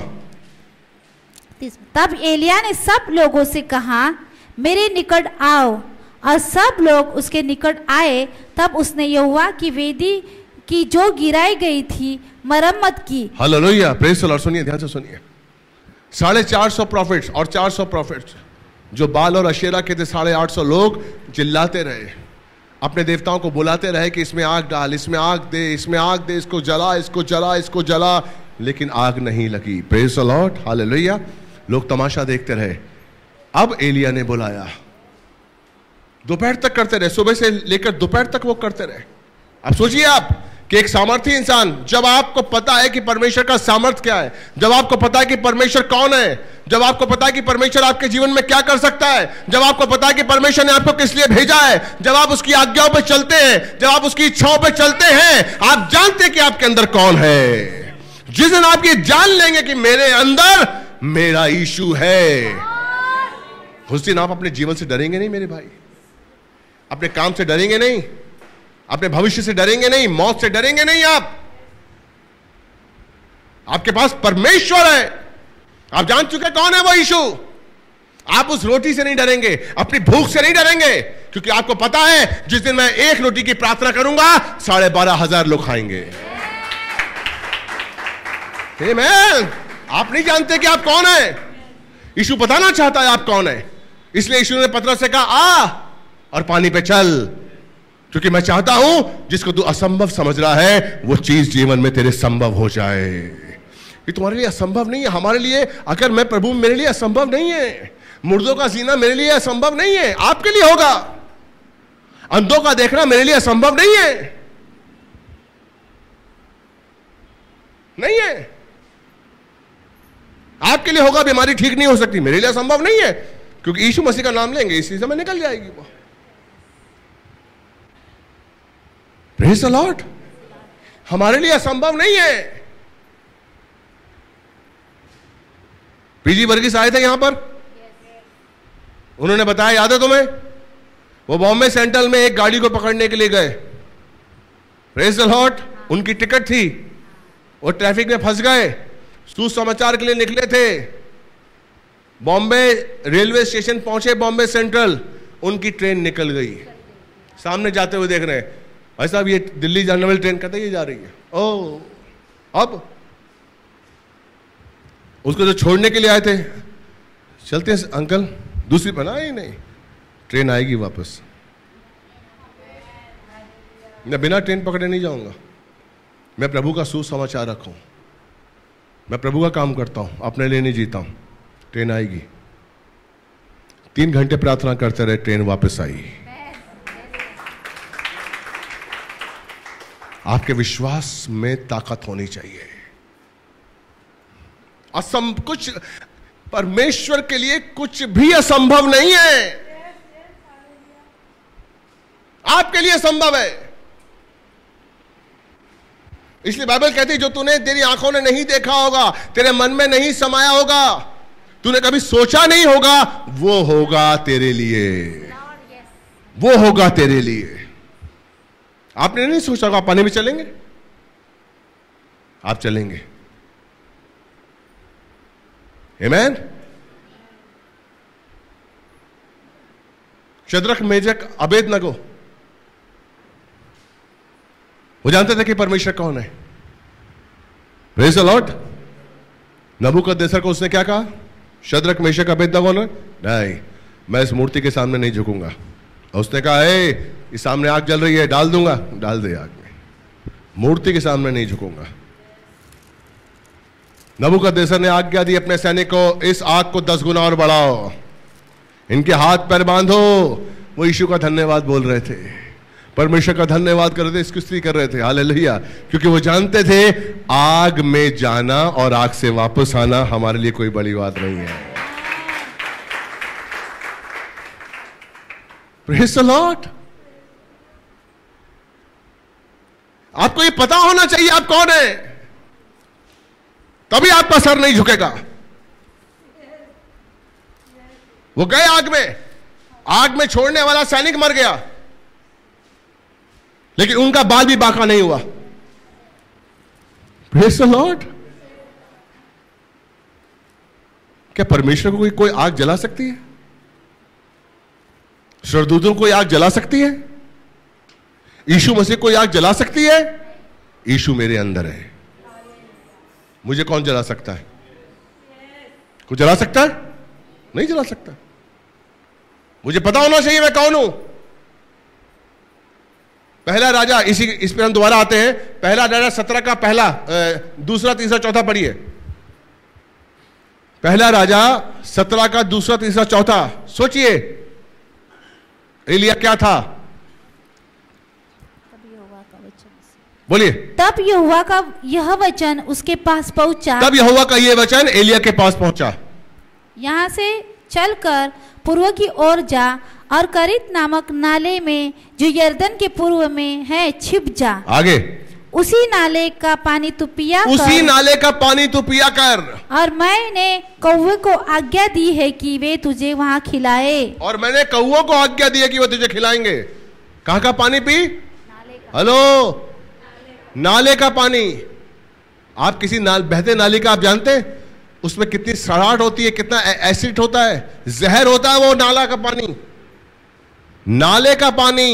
तब एलिया ने सब लोगों से कहा, मेरे निकट आओ, और सब लोग उसके निकट आए। तब उसने यहोवा की वेदी की जो गिराई गई थी मरम्मत की। हालेलुया। Praise the Lord. सुनिए, ध्यान से सुनिए। साढ़े चार सौ प्रॉफिट्स और चार सौ प्रॉफिट्स जो बाल और अशेरा के थे, साढ़े आठ सौ लोग चिल्लाते रहे, अपने देवताओं को बुलाते रहे कि इसमें आग डाल, इसमें आग दे, इसमें आग दे, इसको जला, इसको जला, इसको जला, लेकिन आग नहीं लगी। Praise the Lord. हालेलुया। लोग तमाशा देखते रहे। अब एलिया ने बुलाया, दोपहर तक करते रहे, सुबह से लेकर दोपहर तक वो करते रहे। अब सोचिए आप कि एक सामर्थी इंसान, जब आपको पता है कि परमेश्वर का सामर्थ क्या है, जब आपको पता है कि परमेश्वर कौन है, जब आपको पता है कि परमेश्वर आपके जीवन में क्या कर सकता है, जब आपको पता है कि परमेश्वर ने आपको किस लिए भेजा है, जब आप उसकी आज्ञाओं पे चलते हैं, जब आप उसकी इच्छाओं पे चलते हैं, आप जानते हैं कि आपके अंदर कौन है। जिस दिन आप ये जान लेंगे कि मेरे अंदर मेरा यीशु है, उस दिन आप अपने जीवन से डरेंगे नहीं मेरे भाई, अपने काम से डरेंगे नहीं, अपने भविष्य से डरेंगे नहीं, मौत से डरेंगे नहीं। आप आपके पास परमेश्वर है, आप जान चुके कौन है वो यीशु। आप उस रोटी से नहीं डरेंगे, अपनी भूख से नहीं डरेंगे, क्योंकि आपको पता है जिस दिन मैं एक रोटी की प्रार्थना करूंगा साढ़े बारह हजार लोग खाएंगे। आमीन। आप नहीं जानते कि आप कौन है, यीशु बताना चाहता है आप कौन है। इसलिए यीशु ने पतरस से कहा आ और पानी पे चल, क्योंकि मैं चाहता हूं जिसको तू असंभव समझ रहा है वो चीज जीवन में तेरे संभव हो जाए। ये तुम्हारे लिए असंभव नहीं है, हमारे लिए अगर मैं प्रभु मेरे लिए असंभव नहीं है। मुर्दों का जीना मेरे लिए असंभव नहीं है, आपके लिए होगा। अंधों का देखना मेरे लिए असंभव नहीं है, नहीं है। आपके लिए होगा, बीमारी ठीक नहीं हो सकती, मेरे लिए असंभव नहीं है, क्योंकि यीशु मसीह का नाम लेंगे इसी समय निकल जाएगी वो। Praise the Lord. हमारे लिए असंभव नहीं है। पीजी वर्गीस आए थे यहां पर, उन्होंने बताया, याद है तुम्हें, वो बॉम्बे सेंट्रल में एक गाड़ी को पकड़ने के लिए गए। Praise the Lord. उनकी टिकट थी, वो ट्रैफिक में फंस गए, सुसमाचार के लिए निकले थे, बॉम्बे रेलवे स्टेशन पहुंचे, बॉम्बे सेंट्रल, उनकी ट्रेन निकल गई। सामने जाते हुए देख रहे हैं, भाई साहब ये दिल्ली जाने वाली ट्रेन कहते ये जा रही है। ओ, अब उसको जो छोड़ने के लिए आए थे, चलते हैं अंकल, दूसरी बना ही नहीं, ट्रेन आएगी वापस, मैं बिना ट्रेन पकड़े नहीं जाऊंगा, मैं प्रभु का सुसमाचार रखूं, मैं प्रभु का काम करता हूं, अपने लिए नहीं जीता हूं, ट्रेन आएगी। तीन घंटे प्रार्थना करते रहे, ट्रेन वापस आई। आपके विश्वास में ताकत होनी चाहिए। असम कुछ परमेश्वर के लिए कुछ भी असंभव नहीं है, आपके लिए संभव है। इसलिए बाइबल कहती है जो तूने तेरी आंखों ने नहीं देखा होगा, तेरे मन में नहीं समाया होगा, तूने कभी सोचा नहीं होगा, वो होगा तेरे लिए, वो होगा तेरे लिए। आपने नहीं सोचा होगा आप पानी में चलेंगे, आप चलेंगे। आमीन। शद्रक, मेजक, अबेदनगो, वो जानते थे कि परमेश्वर कौन है। Praise the Lord. नबूकदनेस्सर को उसने क्या कहा, शद्रक, मेशक, अबेदनगो ने, नहीं मैं इस मूर्ति के सामने नहीं झुकूंगा। और उसने कहा ए, इस सामने आग जल रही है, डाल दूंगा, डाल दे आग में, मूर्ति के सामने नहीं झुकूंगा। नबूकदनेस्सर ने आज्ञा दी अपने सैनिक को, इस आग को दस गुना और बढ़ाओ, इनके हाथ पैर बांधो। वो यीशु का धन्यवाद बोल रहे थे, परमेश्वर का धन्यवाद कर रहे थे, स्तुति कर रहे थे, हालेलुया, क्योंकि वो जानते थे आग में जाना और आग से वापस आना हमारे लिए कोई बड़ी बात नहीं है। Praise the Lord. आपको ये पता होना चाहिए आप कौन है, तभी आपका सर नहीं झुकेगा। वो गए आग में, आग में छोड़ने वाला सैनिक मर गया, लेकिन उनका बाल भी बांका नहीं हुआ। Praise the Lord. क्या परमेश्वर को कोई कोई आग जला सकती है? स्वर्गदूतों को कोई आग जला सकती है? यीशु मसीह कोई आग जला सकती है? यीशु मेरे अंदर है, मुझे कौन जला सकता है? कोई जला सकता है? नहीं जला सकता। मुझे पता होना चाहिए मैं कौन हूं। पहला राजा, इसी इस पर हम दोबारा आते हैं, पहला राजा सत्रह का पहला, दूसरा, तीसरा, चौथा पढ़िए। पहला राजा सत्रह का दूसरा, तीसरा, चौथा। सोचिए एलिया क्या था, बोलिए। तब यहोवा का यह वचन उसके पास पहुंचा, तब यहोवा का यह वचन एलिया के पास पहुंचा, यहाँ से चलकर पूर्व की ओर जा और करीत नामक नाले में जो यरदन के पूर्व में है छिप जा। आगे, उसी नाले का पानी तू पिया कर, उसी नाले का पानी तू पिया कर, और मैंने कौवे को आज्ञा दी है कि वे तुझे वहां खिलाए। और मैंने कौवों को आज्ञा दी है कि वो तुझे खिलाएंगे। कहां का पानी पी? हेलो, नाले का पानी। आप किसी नाल बहते नाली का आप जानते हैं? उसमें कितनी सड़ाहट होती है, कितना एसिड होता है, जहर होता है वो नाला का पानी। नाले का पानी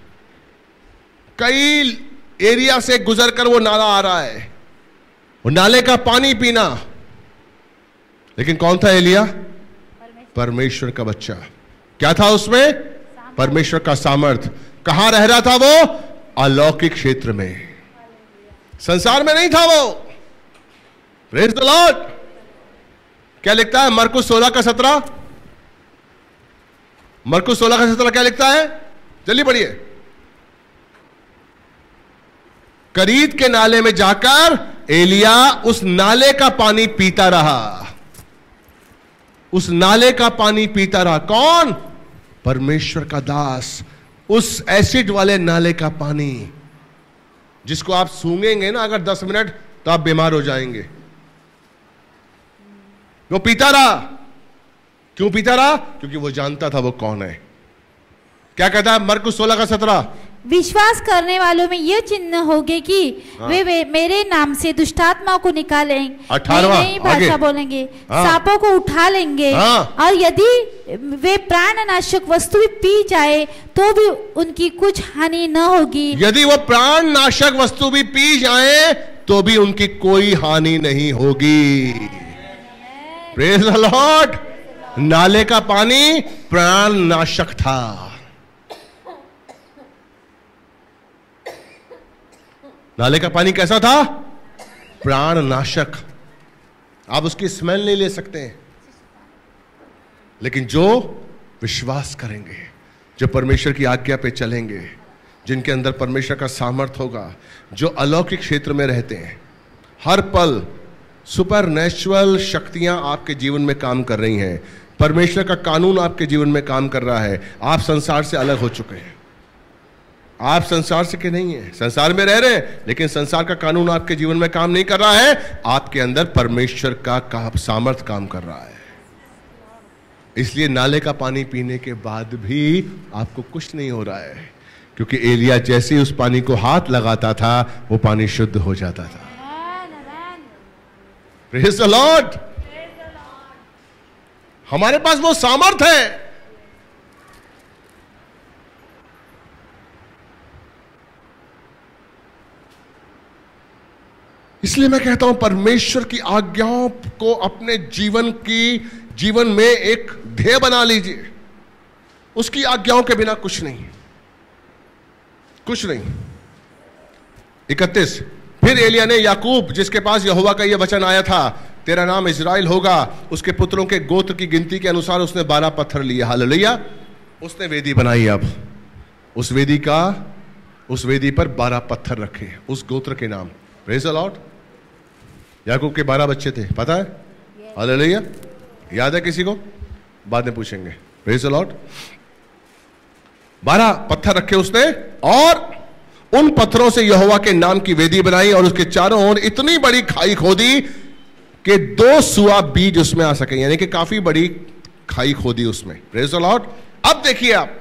कई एरिया से गुजरकर वो नाला आ रहा है, वो नाले का पानी पीना। लेकिन कौन था एलिया? परमेश्वर का बच्चा। क्या था उसमें? परमेश्वर का सामर्थ। कहां रह रहा था वो? अलौकिक क्षेत्र में, संसार में नहीं था वो। Praise the Lord. क्या लिखता है मरकुस सोलह का सत्रह? मरकुस सोलह का सत्रह क्या लिखता है? जल्दी पढ़िए। करीत के नाले में जाकर एलिया उस नाले का पानी पीता रहा, उस नाले का पानी पीता रहा। कौन? परमेश्वर का दास। उस एसिड वाले नाले का पानी जिसको आप सूंघेंगे ना अगर दस मिनट तो आप बीमार हो जाएंगे। वो पीता रहा। क्यों पीता रहा? क्योंकि वो जानता था वो कौन है। क्या कहता है मरकुस सोलह का सत्रह? विश्वास करने वालों में यह चिन्ह होगे कि हाँ। वे, वे मेरे नाम से दुष्टात्मा को निकालेंगे, नई भाषा बोलेंगे, हाँ। सांपों को उठा लेंगे, हाँ। और यदि वे प्राणनाशक वस्तु भी पी जाए तो भी उनकी कुछ हानि न होगी। यदि वो प्राणनाशक वस्तु भी पी जाए तो भी उनकी कोई हानि नहीं होगी। Praise the Lord. नाले का पानी प्राणनाशक था। नाले का पानी कैसा था? प्राणनाशक। आप उसकी स्मेल नहीं ले सकते हैं, लेकिन जो विश्वास करेंगे, जो परमेश्वर की आज्ञा पे चलेंगे, जिनके अंदर परमेश्वर का सामर्थ होगा, जो अलौकिक क्षेत्र में रहते हैं, हर पल सुपरनैचुरल शक्तियां आपके जीवन में काम कर रही हैं। परमेश्वर का कानून आपके जीवन में काम कर रहा है। आप संसार से अलग हो चुके हैं। आप संसार से के नहीं है, संसार में रह रहे हैं, लेकिन संसार का कानून आपके जीवन में काम नहीं कर रहा है। आपके अंदर परमेश्वर का, का सामर्थ काम कर रहा है। इसलिए नाले का पानी पीने के बाद भी आपको कुछ नहीं हो रहा है, क्योंकि एलिया जैसे ही उस पानी को हाथ लगाता था वो पानी शुद्ध हो जाता था। Praise the Lord. हमारे पास वो सामर्थ है। इसलिए मैं कहता हूं परमेश्वर की आज्ञाओं को अपने जीवन की जीवन में एक ध्येय बना लीजिए। उसकी आज्ञाओं के बिना कुछ नहीं, कुछ नहीं। इकतीस, फिर एलिया ने याकूब, जिसके पास यहोवा का यह वचन आया था, तेरा नाम इजराइल होगा, उसके पुत्रों के गोत्र की गिनती के अनुसार उसने बारह पत्थर लिए। हालेलुया। उसने वेदी बनाई। अब उस वेदी का उस वेदी पर बारह पत्थर रखे उस गोत्र के नाम। Praise the Lord. याकूब के बारह बच्चे थे, पता है? हालेलुया। याद है किसी को? बाद में पूछेंगे। Praise the Lord. बारह पत्थर रखे उसने और उन पत्थरों से यहोवा के नाम की वेदी बनाई और उसके चारों ओर इतनी बड़ी खाई खोदी कि दो सुआ बीज उसमें आ सके, यानी कि काफी बड़ी खाई खोदी उसमें। Praise the Lord. अब देखिए आप,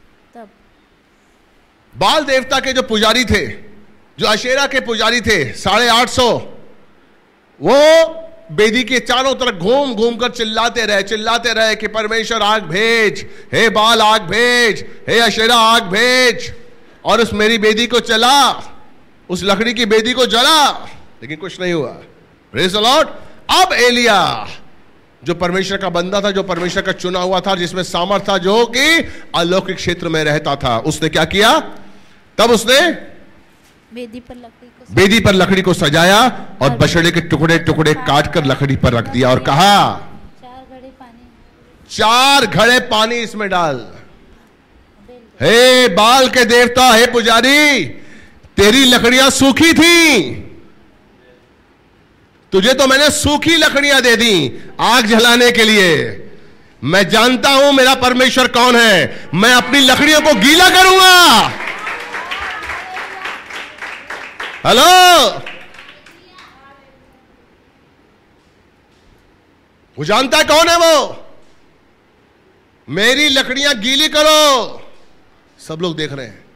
बाल देवता के जो पुजारी थे, जो अशेरा के पुजारी थे, साढ़े आठ सौ, वो वेदी के चारों तरफ घूम घूम कर चिल्लाते रहे चिल्लाते रहे कि परमेश्वर आग भेज, हे बाल आग भेज, हे अशेरा आग भेज, और उस मेरी वेदी को चला, उस लकड़ी की वेदी को जला, लेकिन कुछ नहीं हुआ। Praise the Lord. अब एलिया, जो परमेश्वर का बंदा था, जो परमेश्वर का चुना हुआ था, जिसमें सामर्थ था, जो कि अलौकिक क्षेत्र में रहता था, उसने क्या किया? तब उसने वेदी पर लकड़ी को वेदी पर लकड़ी को सजाया और बछड़े के टुकड़े टुकड़े काट कर लकड़ी पर रख दिया और कहा, चार घड़े पानी चार घड़े पानी इसमें डाल। हे बाल के देवता, हे पुजारी, तेरी लकड़ियां सूखी थी, तुझे तो मैंने सूखी लकड़ियां दे दी आग जलाने के लिए। मैं जानता हूं मेरा परमेश्वर कौन है। मैं अपनी लकड़ियों को गीला करूंगा। हेलो, वो जानता है कौन है वो। मेरी लकड़ियां गीली करो। सब लोग देख रहे हैं,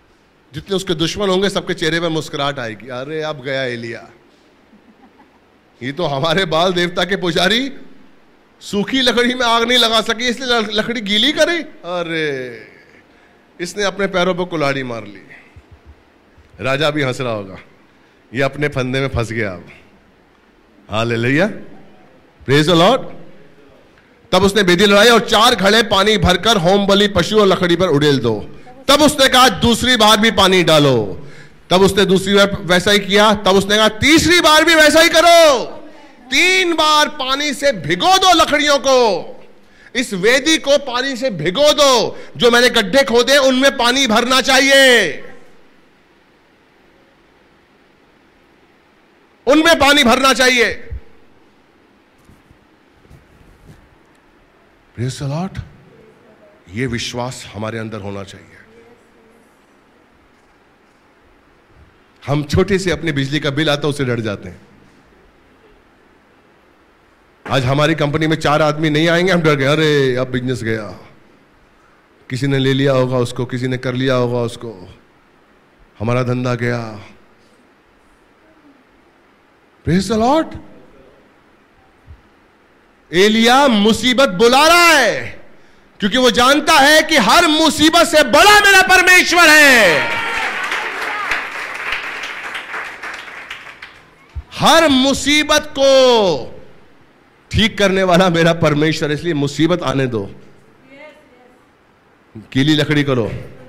जितने उसके दुश्मन होंगे सबके चेहरे पर मुस्कुराहट आएगी। अरे अब गया एलिया, ये तो हमारे बाल देवता के पुजारी सूखी लकड़ी में आग नहीं लगा सके, इसलिए लकड़ी गीली करे। अरे इसने अपने पैरों पर कुल्हाड़ी मार ली। राजा भी हंस रहा होगा, ये अपने फंदे में फंस गया। अब हालेलुया, प्रेज द लॉर्ड। तब उसने बेदी लड़ाई और चार घड़े पानी भरकर होम बलि पशु और लकड़ी पर उड़ेल दो। तब उसने कहा दूसरी बार भी पानी डालो। तब उसने दूसरी बार वैसा ही किया। तब उसने कहा तीसरी बार भी वैसा ही करो। तीन बार पानी से भिगो दो लकड़ियों को, इस वेदी को पानी से भिगो दो। जो मैंने गड्ढे खोदे उनमें पानी भरना चाहिए, उनमें पानी भरना चाहिए। Praise the Lord. ये विश्वास हमारे अंदर होना चाहिए। हम छोटे से अपने बिजली का बिल आता उससे डर जाते हैं। आज हमारी कंपनी में चार आदमी नहीं आएंगे, हम डर गए, अरे अब बिजनेस गया, किसी ने ले लिया होगा उसको, किसी ने कर लिया होगा उसको, हमारा धंधा गया। Praise the Lord. एलिया मुसीबत बुला रहा है क्योंकि वो जानता है कि हर मुसीबत से बड़ा मेरा परमेश्वर है। हर मुसीबत को ठीक करने वाला मेरा परमेश्वर, इसलिए मुसीबत आने दो, गीली लकड़ी करो।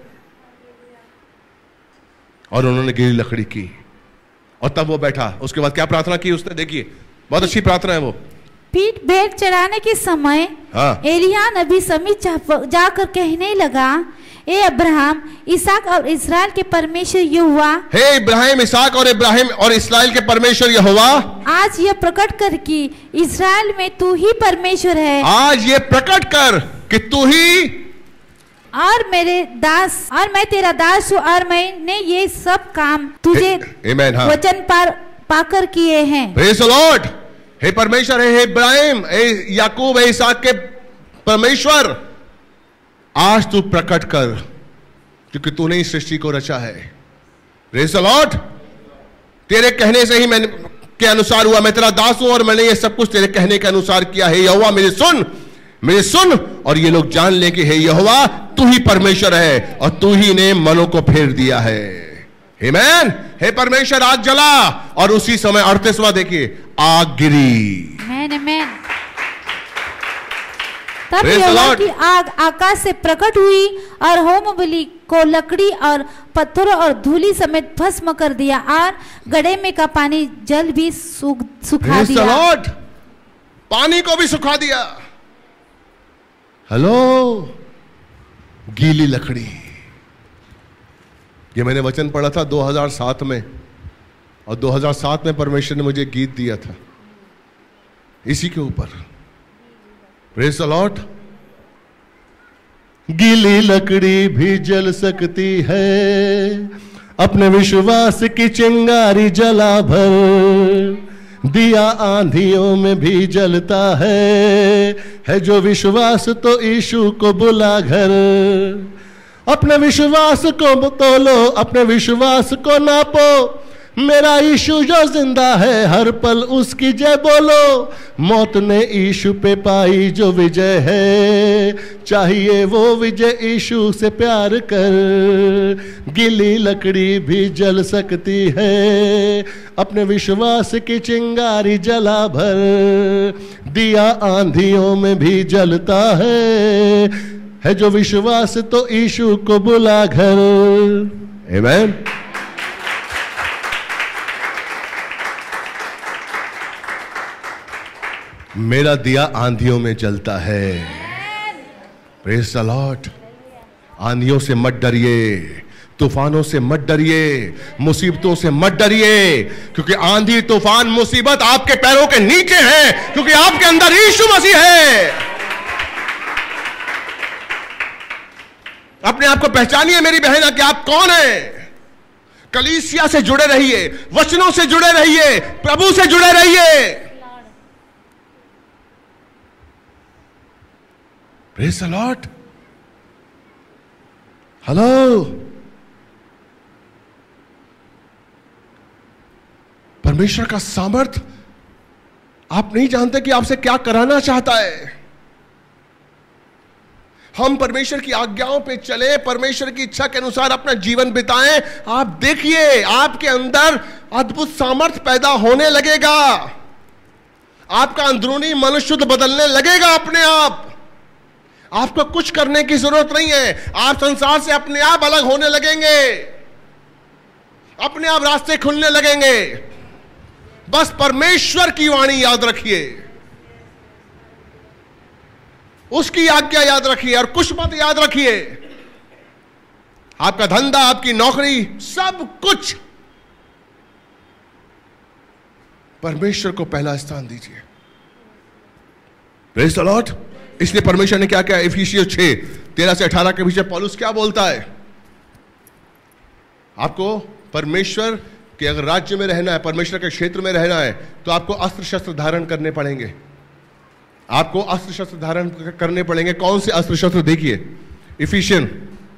और उन्होंने गीली लकड़ी की और तब वो बैठा। उसके बाद क्या प्रार्थना की उसने, देखिए बहुत अच्छी प्रार्थना है वो। पीठ भेंट चढ़ाने के समय हाँ। एलिय्याह नबी समीप जाकर कहने लगा, ए अब्राहम, इसहाक और इस्राएल के परमेश्वर यहोवा, हे इब्राहिम, इसहाक और इब्राहिम और इस्राएल के परमेश्वर यहोवा, आज यह प्रकट कर कि इस्राएल में तू ही परमेश्वर है। आज ये प्रकट कर कि तू ही और मेरे दास और मैं तेरा दास हूँ और मैंने ये सब काम तुझे Amen, हाँ। वचन पर पाकर किए हैं। Praise the Lord. हे परमेश्वर है, हे इब्राहिम, हे याकूब, हे इसहाक के परमेश्वर, आज तू प्रकट कर क्योंकि तूने इस सृष्टि को रचा है। Praise the Lord. तेरे कहने से ही मैंने के अनुसार हुआ, मैं तेरा दास हूं और मैंने ये सब कुछ तेरे कहने के अनुसार किया है। यहोवा मेरी सुन, मेरी सुन, और ये लोग जान ले कि हे यहोवा तू ही परमेश्वर है और तू ही ने मनों को फेर दिया है। आमीन। हे परमेश्वर, आग जला और उसी समय अड़तीसवां देखिए, आग गिरी। आमीन, आमीन। तब यहोवा की आग आकाश से प्रकट हुई और होम बलि को लकड़ी और पत्थरों और धूली समेत भस्म कर दिया और गड्ढे में का पानी जल भी सूख सुखा दिया। लॉर्ड, पानी को भी सुखा दिया। हेलो, गीली लकड़ी। ये मैंने वचन पढ़ा था दो हज़ार सात में, और दो हज़ार सात में परमेश्वर ने मुझे गीत दिया था इसी के ऊपर। Praise the Lord. गीली लकड़ी भी जल सकती है, अपने विश्वास की चिंगारी जला भर। दिया आंधियों में भी जलता है, है जो विश्वास तो यीशु को बुला घर। अपने विश्वास को तोलो, अपने विश्वास को नापो, मेरा यीशु जो जिंदा है, हर पल उसकी जय बोलो। मौत ने यीशु पे पाई जो विजय है, चाहिए वो विजय यीशु से प्यार कर। गीली लकड़ी भी जल सकती है, अपने विश्वास की चिंगारी जला भर। दिया आंधियों में भी जलता है, है जो विश्वास तो यीशु को बुला घर। आमीन। मेरा दिया आंधियों में जलता है। Praise the Lord. आंधियों से मत डरिए, तूफानों से मत डरिए, मुसीबतों से मत डरिए, क्योंकि आंधी, तूफान, मुसीबत आपके पैरों के नीचे है, क्योंकि आपके अंदर यीशु मसीह है। अपने आप को पहचानिए मेरी बहना कि आप कौन है। कलीसिया से जुड़े रहिए, वचनों से जुड़े रहिए, प्रभु से जुड़े रहिए। Praise the Lord. हेलो, परमेश्वर का सामर्थ आप नहीं जानते कि आपसे क्या कराना चाहता है। हम परमेश्वर की आज्ञाओं पे चले, परमेश्वर की इच्छा के अनुसार अपना जीवन बिताएं। आप देखिए आपके अंदर अद्भुत सामर्थ्य पैदा होने लगेगा। आपका अंदरूनी मनुष्य शुद्ध बदलने लगेगा अपने आप। आपको कुछ करने की जरूरत नहीं है। आप संसार से अपने आप अलग होने लगेंगे, अपने आप रास्ते खुलने लगेंगे। बस परमेश्वर की वाणी याद रखिए, उसकी आज्ञा याद रखिए और कुछ मत याद रखिए। आपका धंधा, आपकी नौकरी, सब कुछ परमेश्वर को पहला स्थान दीजिए। Praise the Lord. इसलिए परमेश्वर ने क्या किया? इफिसियंस छह तेरह से अठारह के पीछे पौलुस क्या बोलता है? आपको परमेश्वर के अगर राज्य में रहना है, परमेश्वर के क्षेत्र में रहना है, तो आपको अस्त्र शस्त्र धारण करने पड़ेंगे। आपको अस्त्र शस्त्र धारण करने पड़ेंगे। कौन से अस्त्र शस्त्र? देखिए इफिसियन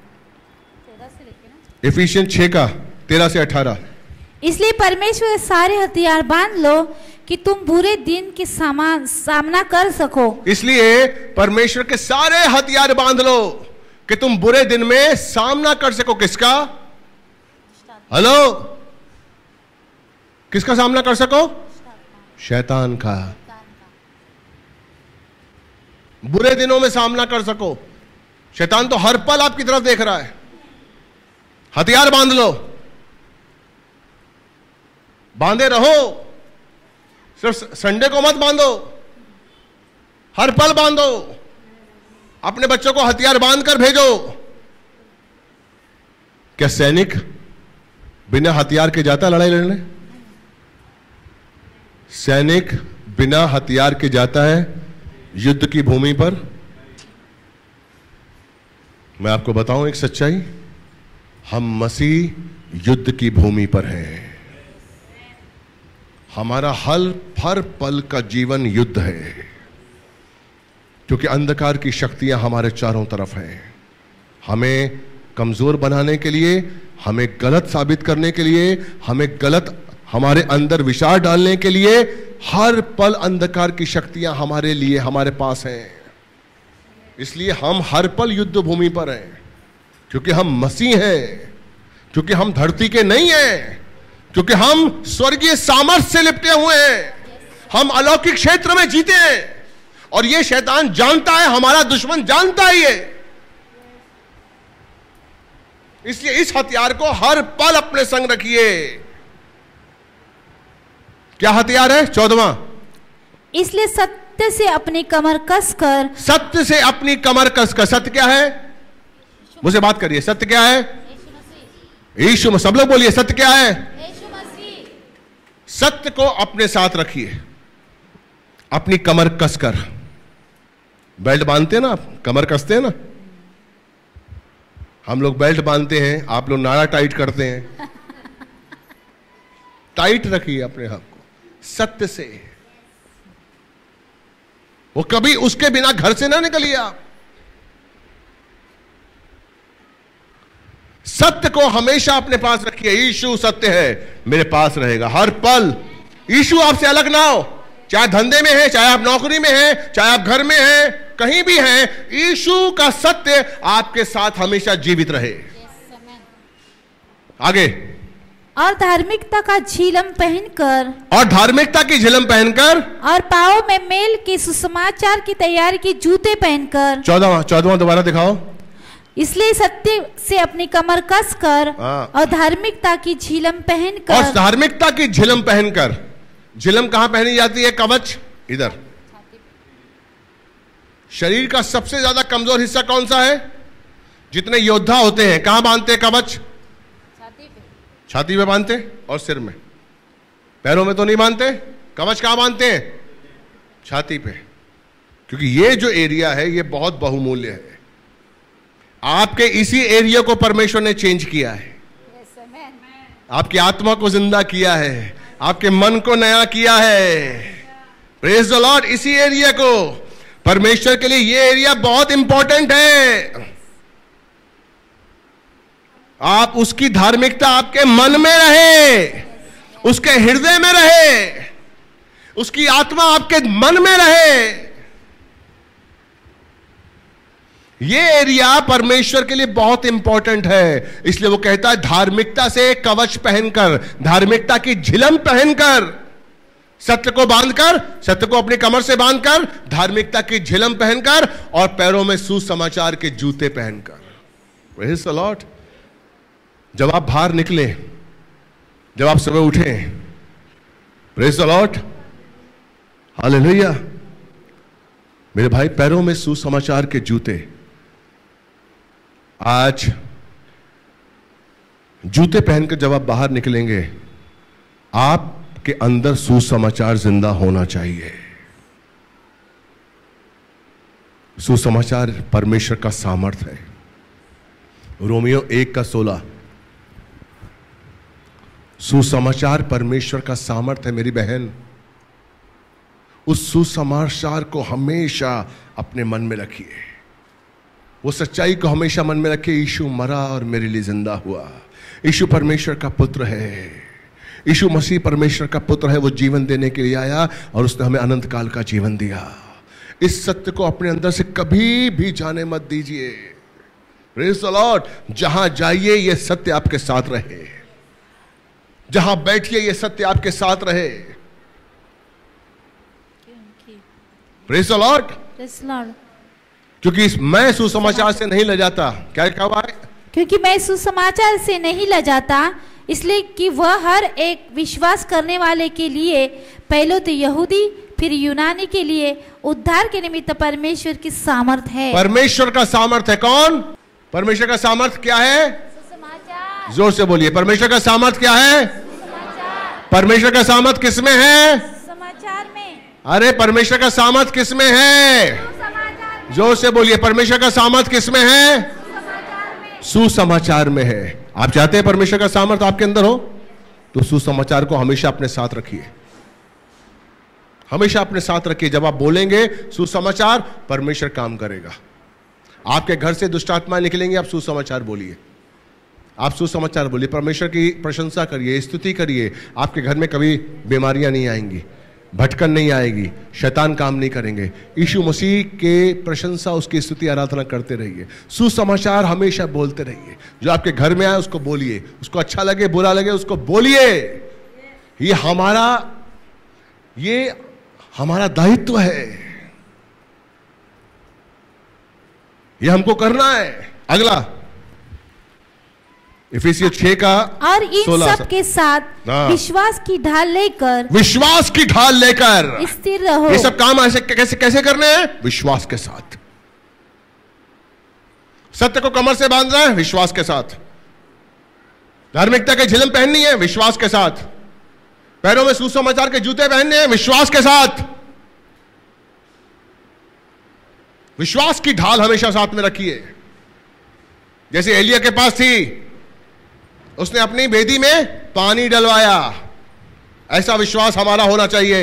इफिसियन छह का तेरह से अठारह। इसलिए परमेश्वर के सारे हथियार बांध लो कि तुम बुरे दिन के सामान सामना कर सको। इसलिए परमेश्वर के सारे हथियार बांध लो कि तुम बुरे दिन में सामना कर सको। किसका? हेलो, किसका सामना कर सको? शैतान का। बुरे दिनों में सामना कर सको। शैतान तो हर पल आपकी तरफ देख रहा है। हथियार बांध लो, बांधे रहो। सिर्फ संडे को मत बांधो, हर पल बांधो। अपने बच्चों को हथियार बांध कर भेजो। क्या सैनिक बिना हथियार के जाता लड़ाई लड़ने? सैनिक बिना हथियार के जाता है युद्ध की भूमि पर? मैं आपको बताऊं एक सच्चाई, हम मसीह युद्ध की भूमि पर हैं। हमारा हल हर पल का जीवन युद्ध है, क्योंकि अंधकार की शक्तियां हमारे चारों तरफ हैं। हमें कमजोर बनाने के लिए, हमें गलत साबित करने के लिए, हमें गलत हमारे अंदर विचार डालने के लिए हर पल अंधकार की शक्तियां हमारे लिए हमारे पास हैं। इसलिए हम हर पल युद्ध भूमि पर हैं, क्योंकि हम मसीह हैं, क्योंकि हम धरती के नहीं हैं, क्योंकि हम स्वर्गीय सामर्थ्य से लिपटे हुए हैं। हम अलौकिक क्षेत्र में जीते हैं और यह शैतान जानता है, हमारा दुश्मन जानता है ये। इसलिए इस हथियार को हर पल अपने संग रखिए। क्या हथियार है? चौदहवां, इसलिए सत्य से अपनी कमर कसकर। सत्य से अपनी कमर कसकर। सत्य क्या है? मुझे बात करिए, सत्य क्या है? यीशु मसीह। सब लोग बोलिए, सत्य क्या है? यीशु मसीह। सत्य को अपने साथ रखिए, अपनी कमर कसकर। बेल्ट बांधते हैं ना आप, कमर कसते हैं ना। हम लोग बेल्ट बांधते हैं, आप लोग नाड़ा टाइट करते हैं। टाइट रखिए अपने आप को सत्य से। वो कभी उसके बिना घर से ना निकलिए आप। सत्य को हमेशा अपने पास रखिए। यीशु सत्य है, मेरे पास रहेगा हर पल। यीशु आपसे अलग ना हो, चाहे धंधे में है, चाहे आप नौकरी में हैं, चाहे आप घर में हैं, कहीं भी हैं, यीशु का सत्य आपके साथ हमेशा जीवित रहे। आगे, और धार्मिकता का झिलम पहनकर। और धार्मिकता की झिलम पहनकर। और पांव में मेल के सुसमाचार की तैयारी की जूते पहनकर। चौदहवां चौदहवां दोबारा दिखाओ। इसलिए सत्य से अपनी कमर कसकर और धार्मिकता की झिलम पहनकर। और धार्मिकता की झिलम पहनकर। झिलम कहां पहनी जाती है? कवच, इधर। शरीर का सबसे ज्यादा कमजोर हिस्सा कौन सा है? जितने योद्धा होते हैं कहां बांधते हैं कवच? छाती पे। छाती पे बांधते, और सिर में। पैरों में तो नहीं बांधते। कवच कहां बांधते हैं? छाती पे। क्योंकि ये जो एरिया है ये बहुत बहुमूल्य है। आपके इसी एरिया को परमेश्वर ने चेंज किया है। आपकी आत्मा को जिंदा किया है, आपके मन को नया किया है। Praise the Lord. इसी एरिया को परमेश्वर के लिए, ये एरिया बहुत इंपॉर्टेंट है। आप उसकी धार्मिकता आपके मन में रहे, उसके हृदय में रहे, उसकी आत्मा आपके मन में रहे। ये एरिया परमेश्वर के लिए बहुत इंपॉर्टेंट है। इसलिए वो कहता है धार्मिकता से कवच पहनकर, धार्मिकता की झिलम पहनकर, सत्य को बांधकर, सत्य को अपनी कमर से बांधकर, धार्मिकता की झिलम पहनकर और पैरों में सुसमाचार के जूते पहनकर। Praise the Lord. जब आप बाहर निकले, जब आप सुबह उठे, प्रेज़ द लॉर्ड, हालेलुया, मेरे भाई, पैरों में सुसमाचार के जूते। आज जूते पहनकर जब आप बाहर निकलेंगे, आपके अंदर सुसमाचार जिंदा होना चाहिए। सुसमाचार परमेश्वर का सामर्थ्य है। रोमियो एक का सोलह। सुसमाचार परमेश्वर का सामर्थ्य है मेरी बहन। उस सुसमाचार को हमेशा अपने मन में रखिए। वो सच्चाई को हमेशा मन में रखिए। यीशु मरा और मेरे लिए जिंदा हुआ। यीशु परमेश्वर का पुत्र है। यीशु मसीह परमेश्वर का पुत्र है। वो जीवन देने के लिए आया और उसने हमें अनंत काल का जीवन दिया। इस सत्य को अपने अंदर से कभी भी जाने मत दीजिए। Praise the Lord. जहां जाइए ये सत्य आपके साथ रहे, जहां बैठिए ये सत्य आपके साथ रहे। Praise the Lord. Praise the Lord. क्योंकि इस मैं सुसमाचार से नहीं लजाता। क्या क्या हुआ है? क्योंकि मैं सुसमाचार से नहीं लजाता, इसलिए कि वह हर एक विश्वास करने वाले के लिए, पहले तो यहूदी फिर यूनानी के लिए उद्धार के निमित्त परमेश्वर की सामर्थ है। परमेश्वर का सामर्थ है। कौन? परमेश्वर का सामर्थ क्या है? सुसमाचार। जोर से बोलिए, परमेश्वर का सामर्थ क्या है? सुसमाचार। परमेश्वर का सामर्थ किसमें है? समाचार में। अरे परमेश्वर का सामर्थ किसमें है? जोर से बोलिए, परमेश्वर का सामर्थ किसमें है? सुसमाचार में है। आप चाहते हैं परमेश्वर का सामर्थ आपके अंदर हो, तो सुसमाचार को हमेशा अपने साथ रखिए। हमेशा अपने साथ रखिए। जब आप बोलेंगे सुसमाचार, परमेश्वर काम करेगा। आपके घर से दुष्ट आत्माएं निकलेंगे, आप सुसमाचार बोलिए। आप सुसमाचार बोलिए, परमेश्वर की प्रशंसा करिए, स्तुति करिए। आपके घर में कभी बीमारियां नहीं आएंगी, भटकन नहीं आएगी, शैतान काम नहीं करेंगे। यीशु मसीह के प्रशंसा, उसकी स्तुति आराधना करते रहिए। सुसमाचार हमेशा बोलते रहिए। जो आपके घर में आए उसको बोलिए। उसको अच्छा लगे बुरा लगे उसको बोलिए। ये हमारा ये हमारा दायित्व है। ये हमको करना है। अगला इफिसियों छह का और इन सब के साथ विश्वास की ढाल लेकर, विश्वास की ढाल लेकर स्थिर रहो। ये सब काम ऐसे कैसे कैसे करने हैं? विश्वास के साथ। सत्य को कमर से बांधना है, विश्वास के साथ। धार्मिकता की झिलम पहननी है, विश्वास के साथ। पैरों में सुसमाचार के जूते पहनने हैं, विश्वास के साथ। विश्वास की ढाल हमेशा साथ में रखिए। जैसे एलिया के पास थी, उसने अपनी वेदी में पानी डलवाया। ऐसा विश्वास हमारा होना चाहिए।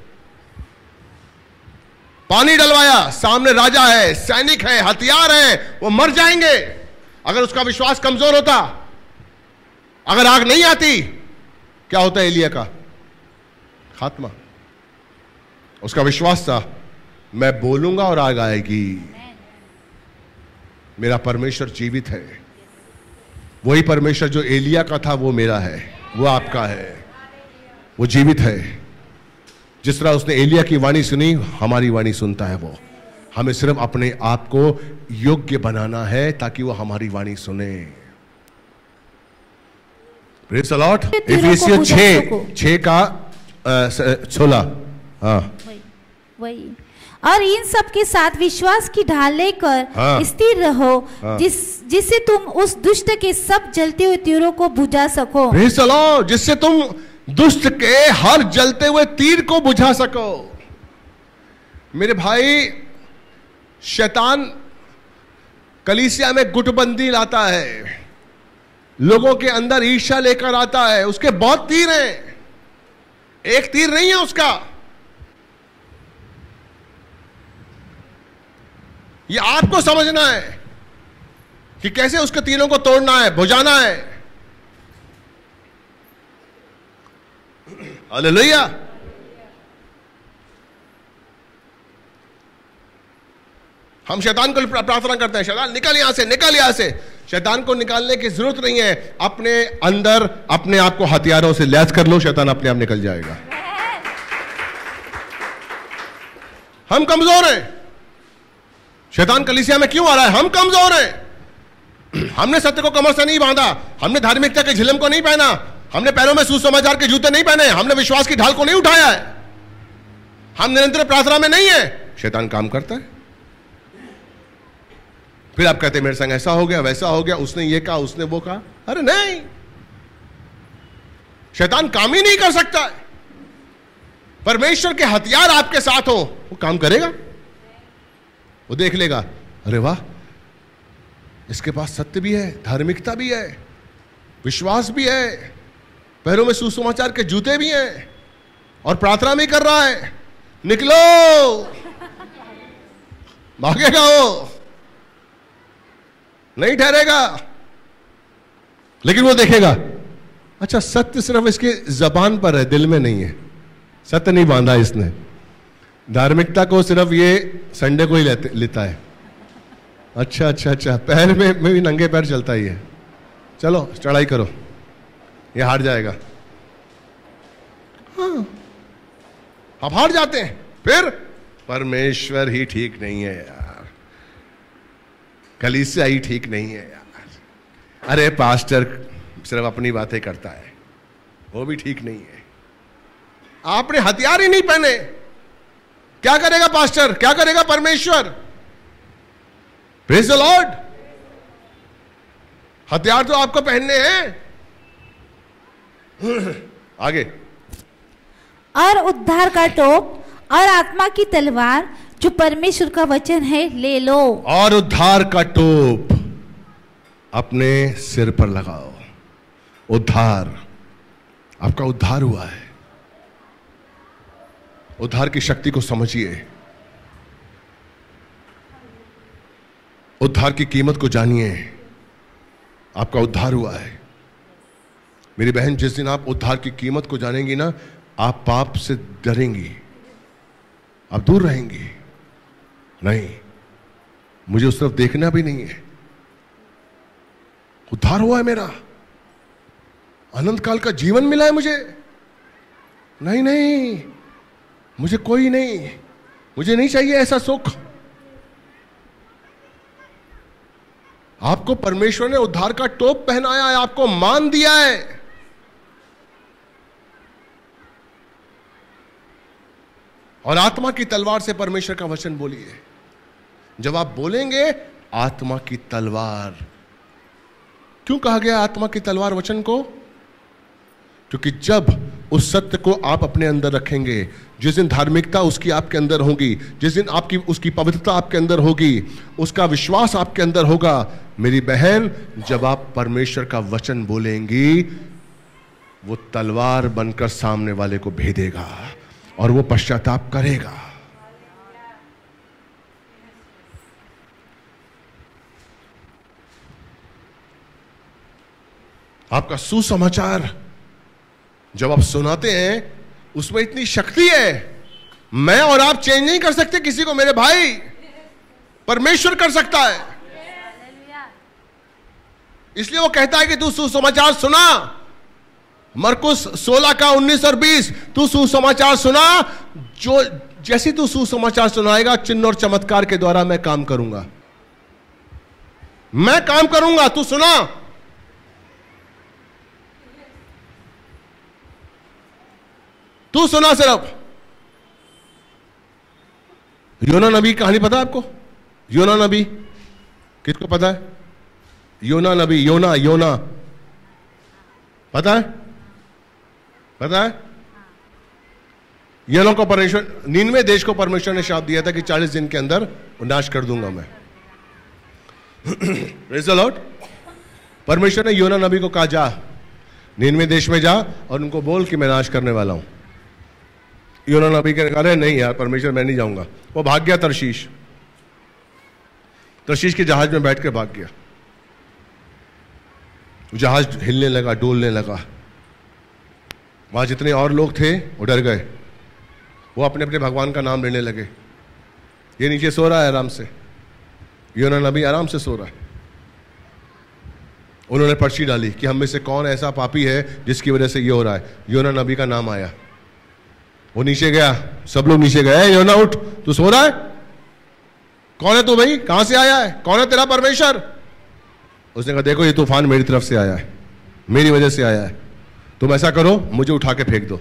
पानी डलवाया, सामने राजा है, सैनिक है, हथियार है, वो मर जाएंगे। अगर उसका विश्वास कमजोर होता, अगर आग नहीं आती, क्या होता है एलिया का? खात्मा। उसका विश्वास था, मैं बोलूंगा और आग आएगी। मेरा परमेश्वर जीवित है। वही परमेश्वर जो एलिया का था वो मेरा है, वो आपका है, वो जीवित है। जिस तरह उसने एलिया की वाणी सुनी, हमारी वाणी सुनता है वो। हमें सिर्फ अपने आप को योग्य बनाना है ताकि वो हमारी वाणी सुने। Praise the Lord. इफिसियों छह छह का सोलह। हाँ वही। और इन सब के साथ विश्वास की ढाल लेकर हाँ। स्थिर रहो, हाँ। जिस जिससे तुम उस दुष्ट के सब जलते हुए तीरों को बुझा सको। Praise the Lord. जिससे तुम दुष्ट के हर जलते हुए तीर को बुझा सको। मेरे भाई, शैतान कलीसिया में गुटबंदी लाता है, लोगों के अंदर ईर्ष्या लेकर आता है। उसके बहुत तीर हैं, एक तीर नहीं है उसका। ये आपको समझना है कि कैसे उसके तीरों को तोड़ना है, बुझाना है। हालेलुया। हम शैतान को प्रार्थना करते हैं, शैतान निकल यहां से, निकल यहां से। शैतान को निकालने की जरूरत नहीं है, अपने अंदर अपने आप को हथियारों से लैस कर लो, शैतान अपने आप निकल जाएगा। हम कमजोर हैं। शैतान कलीसिया में क्यों आ रहा है? हम कमजोर हैं। हमने सत्य को कमर से नहीं बांधा, हमने धार्मिकता के झिलम को नहीं पहना, हमने पैरों में सुसमाचार के जूते नहीं पहने, हमने विश्वास की ढाल को नहीं उठाया है, हम निरंतर प्रार्थना में नहीं है। शैतान काम करता है। फिर आप कहते मेरे संग ऐसा हो गया, वैसा हो गया, उसने ये कहा, उसने वो कहा। अरे नहीं, शैतान काम ही नहीं कर सकता। परमेश्वर के हथियार आपके साथ हो, वो काम करेगा। वो देख लेगा, अरे वाह, इसके पास सत्य भी है, धार्मिकता भी है, विश्वास भी है, पैरों में सुसमाचार के जूते भी हैं, और प्रार्थना भी कर रहा है। निकलो, भागेगा वो, नहीं ठहरेगा। लेकिन वो देखेगा, अच्छा सत्य सिर्फ इसके जबान पर है, दिल में नहीं है। सत्य नहीं बांधा इसने, धार्मिकता को सिर्फ ये संडे को ही लेते, लेता है। अच्छा अच्छा अच्छा, पैर में, में भी नंगे पैर चलता ही है। चलो चढ़ाई करो, ये हार जाएगा। हाँ, आप हार जाते हैं। फिर परमेश्वर ही ठीक नहीं है यार, कलीसिया ही ठीक नहीं है यार, अरे पास्टर सिर्फ अपनी बातें करता है, वो भी ठीक नहीं है। आपने हथियार ही नहीं पहने, क्या करेगा पास्टर, क्या करेगा परमेश्वर? Praise the Lord. हथियार तो आपको पहनने हैं। आगे, और उद्धार का टोप और आत्मा की तलवार जो परमेश्वर का वचन है ले लो। और उद्धार का टोप अपने सिर पर लगाओ। उद्धार, आपका उद्धार हुआ है। उद्धार की शक्ति को समझिए, उद्धार की कीमत को जानिए। आपका उद्धार हुआ है मेरी बहन। जिस दिन आप उद्धार की कीमत को जानेंगी ना, आप पाप से डरेंगी, आप दूर रहेंगी। नहीं, मुझे उस तरफ देखना भी नहीं है। उद्धार हुआ है मेरा, अनंत काल का जीवन मिला है मुझे। नहीं नहीं, मुझे कोई नहीं, मुझे नहीं चाहिए ऐसा सुख। आपको परमेश्वर ने उद्धार का टोप पहनाया है, आपको मान दिया है। और आत्मा की तलवार से परमेश्वर का वचन बोलिए। जब आप बोलेंगे आत्मा की तलवार, क्यों कहा गया आत्मा की तलवार वचन को? क्योंकि जब उस सत्य को आप अपने अंदर रखेंगे, जिस दिन धार्मिकता उसकी आपके अंदर होगी, जिस दिन आपकी उसकी पवित्रता आपके अंदर होगी, उसका विश्वास आपके अंदर होगा, मेरी बहन, जब आप परमेश्वर का वचन बोलेंगी, वो तलवार बनकर सामने वाले को भेदेगा और वो पश्चाताप करेगा। आपका सुसमाचार जब आप सुनाते हैं, उसमें इतनी शक्ति है। मैं और आप चेंज नहीं कर सकते किसी को मेरे भाई, परमेश्वर कर सकता है। इसलिए वो कहता है कि तू सुसमाचार सुना। मरकुस सोलह का उन्नीस और बीस, तू सुसमाचार सुना, जो जैसे तू सुसमाचार सुनाएगा, चिन्ह और चमत्कार के द्वारा मैं काम करूंगा, मैं काम करूंगा, तू सुना। तू सुना सिर्फ। योना नबी कहानी पता है आपको? योना नबी, किसको पता है? योना नबी, योना योना पता है? पता है? योना को परमेश्वर, निन्वे देश को परमेश्वर ने शाप दिया था कि चालीस दिन के अंदर नाश कर दूंगा मैं। Praise the Lord. परमेश्वर ने योना नबी को कहा, जा निन्वे देश में जा और उनको बोल कि मैं नाश करने वाला हूं। योना नबी के कहा, नहीं यार परमेश्वर, मैं नहीं जाऊंगा। वो भाग गया तरशीश, तरशीश के जहाज में बैठ कर भाग गया। जहाज हिलने लगा, डोलने लगा। वहां जितने और लोग थे वो डर गए, वो अपने अपने भगवान का नाम लेने लगे। ये नीचे सो रहा है आराम से, योना नबी आराम से सो रहा है। उन्होंने पर्ची डाली कि हम में से कौन ऐसा पापी है जिसकी वजह से ये हो रहा है। योना नबी का नाम आया, वो नीचे गया, सब लोग नीचे गए, योना उठ, तू सो रहा है? कौन है तू भाई, कहां से आया है, कौन है तेरा परमेश्वर? उसने कहा देखो ये तूफान मेरी तरफ से आया है, मेरी वजह से आया है, तुम ऐसा करो मुझे उठा के फेंक दो,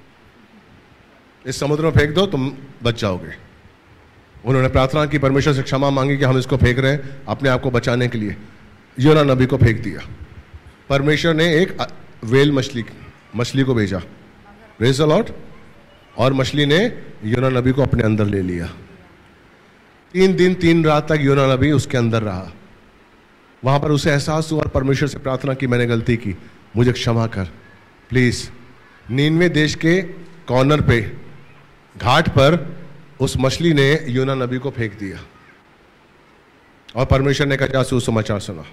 इस समुद्र में फेंक दो, तुम बच जाओगे। उन्होंने प्रार्थना की, परमेश्वर से क्षमा मांगी कि हम इसको फेंक रहे हैं अपने आप को बचाने के लिए। योना नबी को फेंक दिया। परमेश्वर ने एक वेल मछली मछली को भेजा, प्रेज़ द लॉर्ड, और मछली ने योना नबी को अपने अंदर ले लिया। तीन दिन तीन रात तक योना नबी उसके अंदर रहा। वहां पर उसे एहसास हुआ और परमेश्वर से प्रार्थना की, मैंने गलती की, मुझे क्षमा कर प्लीज। नीनवे देश के कॉर्नर पे घाट पर उस मछली ने योना नबी को फेंक दिया और परमेश्वर ने कहा जा सुसमाचार सुना।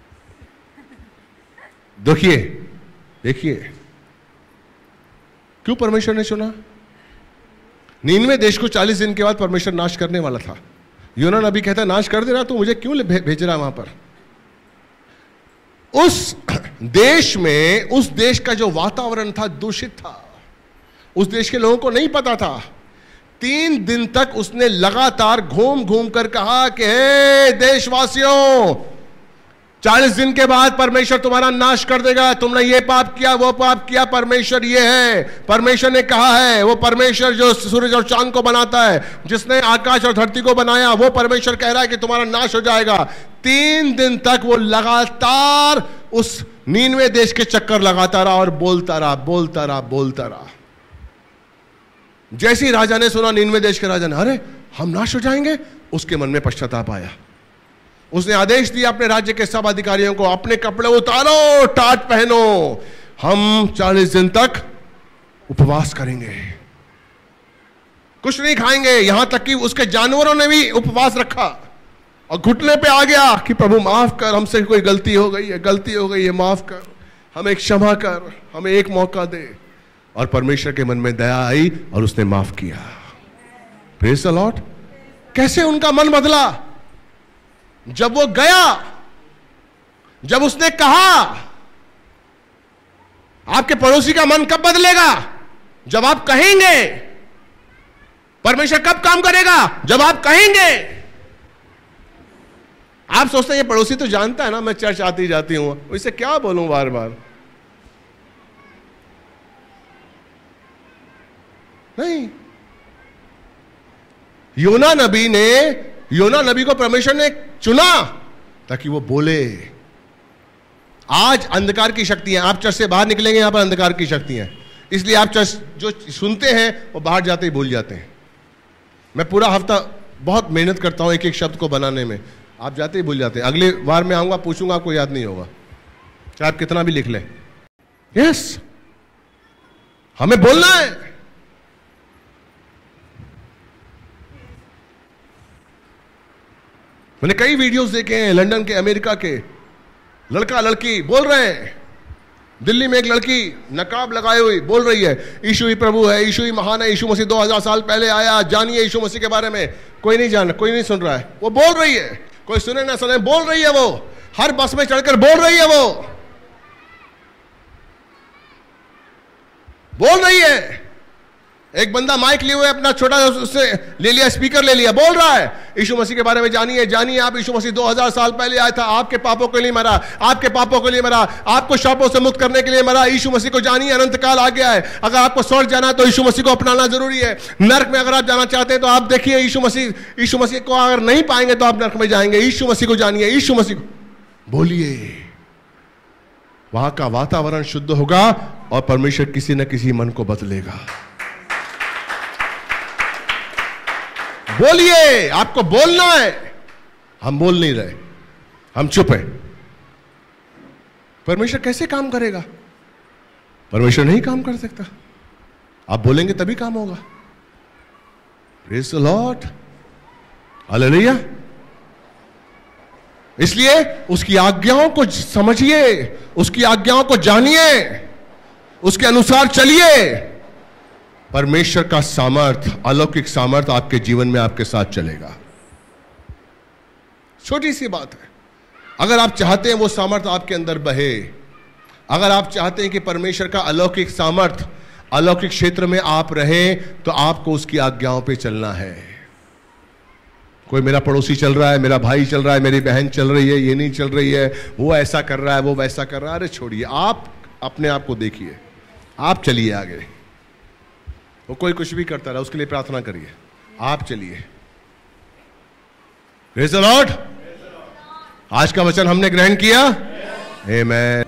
देखिए देखिए क्यों परमेश्वर ने चुना। नीनवे देश को चालीस दिन के बाद परमेश्वर नाश करने वाला था। योना नबी कहता नाश कर दे रहा, तो मुझे क्यों भेज रहा वहां पर। उस देश में, उस देश का जो वातावरण था दूषित था, उस देश के लोगों को नहीं पता था। तीन दिन तक उसने लगातार घूम घूम कर कहा कि हे देशवासियों, चालीस दिन के बाद परमेश्वर तुम्हारा नाश कर देगा, तुमने ये पाप किया, वो पाप किया, परमेश्वर ये है, परमेश्वर ने कहा है, वो परमेश्वर जो सूरज और चांद को बनाता है, जिसने आकाश और धरती को बनाया, वो परमेश्वर कह रहा है कि तुम्हारा नाश हो जाएगा। तीन दिन तक वो लगातार उस नीनवे देश के चक्कर लगाता रहा और बोलता रहा बोलता रहा बोलता रहा। जैसे ही राजा ने सुना, नीनवे देश के राजा ने, अरे हम नाश हो जाएंगे, उसके मन में पश्चाताप आया। उसने आदेश दिया अपने राज्य के सब अधिकारियों को, अपने कपड़े उतारो, टाट पहनो, हम चालीस दिन तक उपवास करेंगे, कुछ नहीं खाएंगे। यहां तक कि उसके जानवरों ने भी उपवास रखा और घुटने पे आ गया कि प्रभु माफ कर, हमसे कोई गलती हो गई है, गलती हो गई है, माफ कर, हमें क्षमा कर, हमें एक मौका दे। और परमेश्वर के मन में दया आई और उसने माफ किया। Praise the Lord. कैसे उनका मन बदला? जब वो गया, जब उसने कहा। आपके पड़ोसी का मन कब बदलेगा? जब आप कहेंगे। परमेश्वर कब काम करेगा? जब आप कहेंगे। आप सोचते हैं ये पड़ोसी तो जानता है ना मैं चर्च आती जाती हूं, इसे क्या बोलूं बार बार। नहीं, योना नबी ने योना नबी को परमेश्वर ने चुना ताकि वो बोले। आज अंधकार की शक्तियां, आप चर्च से बाहर निकलेंगे, यहां पर अंधकार की शक्तियां, इसलिए आप चर्च जो सुनते हैं वो बाहर जाते ही भूल जाते हैं। मैं पूरा हफ्ता बहुत मेहनत करता हूं एक एक शब्द को बनाने में, आप जाते ही भूल जाते हैं। अगले बार मैं आऊंगा, पूछूंगा, आपको याद नहीं होगा, चाहे आप कितना भी लिख लें। यस, हमें बोलना है। मैंने कई वीडियोस देखे हैं लंदन के, अमेरिका के, लड़का लड़की बोल रहे हैं। दिल्ली में एक लड़की नकाब लगाई हुई बोल रही है यीशु ही प्रभु है, यीशु ही महान है, यीशु मसीह दो हजार साल पहले आया, जानिए यीशु मसीह के बारे में। कोई नहीं जान, कोई नहीं सुन रहा है, वो बोल रही है, कोई सुने ना सुने बोल रही है, वो हर बस में चढ़कर बोल रही है, वो बोल रही है। एक बंदा माइक लिए हुए अपना छोटा उससे ले लिया, स्पीकर ले लिया, बोल रहा है यीशु मसीह के बारे में, जानिए जानिए आप, यीशु मसीह दो हजार साल पहले आया था, आपके पापों के लिए मरा, आपके पापों के लिए मरा, आपको शापों से मुक्त करने के लिए मरा। यीशु मसीह को जानिए, अनंत काल आ गया है। अगर आपको स्वर्ग जाना है तो यीशु मसीह को अपनाना जरूरी है। नरक में अगर आप जाना चाहते हैं तो आप देखिए यीशु मसीह, यीशु मसीह को अगर नहीं पाएंगे तो आप नरक में जाएंगे। यीशु मसीह को जानिए, यीशु मसीह को बोलिए, वहां का वातावरण शुद्ध होगा और परमेश्वर किसी न किसी मन को बदलेगा। बोलिए, आपको बोलना है। हम बोल नहीं रहे, हम चुप हैं। परमेश्वर कैसे काम करेगा? परमेश्वर नहीं काम कर सकता, आप बोलेंगे तभी काम होगा। Praise the Lord, hallelujah. इसलिए उसकी आज्ञाओं को समझिए, उसकी आज्ञाओं को जानिए, उसके अनुसार चलिए। परमेश्वर का सामर्थ, अलौकिक सामर्थ आपके जीवन में आपके साथ चलेगा। छोटी सी बात है। अगर आप चाहते हैं वो सामर्थ्य आपके अंदर बहे, अगर आप चाहते हैं कि परमेश्वर का अलौकिक सामर्थ्य अलौकिक क्षेत्र में आप रहें, तो आपको उसकी आज्ञाओं पे चलना है। कोई मेरा पड़ोसी चल रहा है, मेरा भाई चल रहा है, मेरी बहन चल रही है, ये नहीं चल रही है, वो ऐसा कर रहा है, वो वैसा कर रहा है, अरे छोड़िए, आप अपने आप को देखिए, आप चलिए आगे। वो कोई कुछ भी करता रहा, उसके लिए प्रार्थना करिए, आप चलिए। Praise the Lord. आज का वचन हमने ग्रहण किया, आमेन।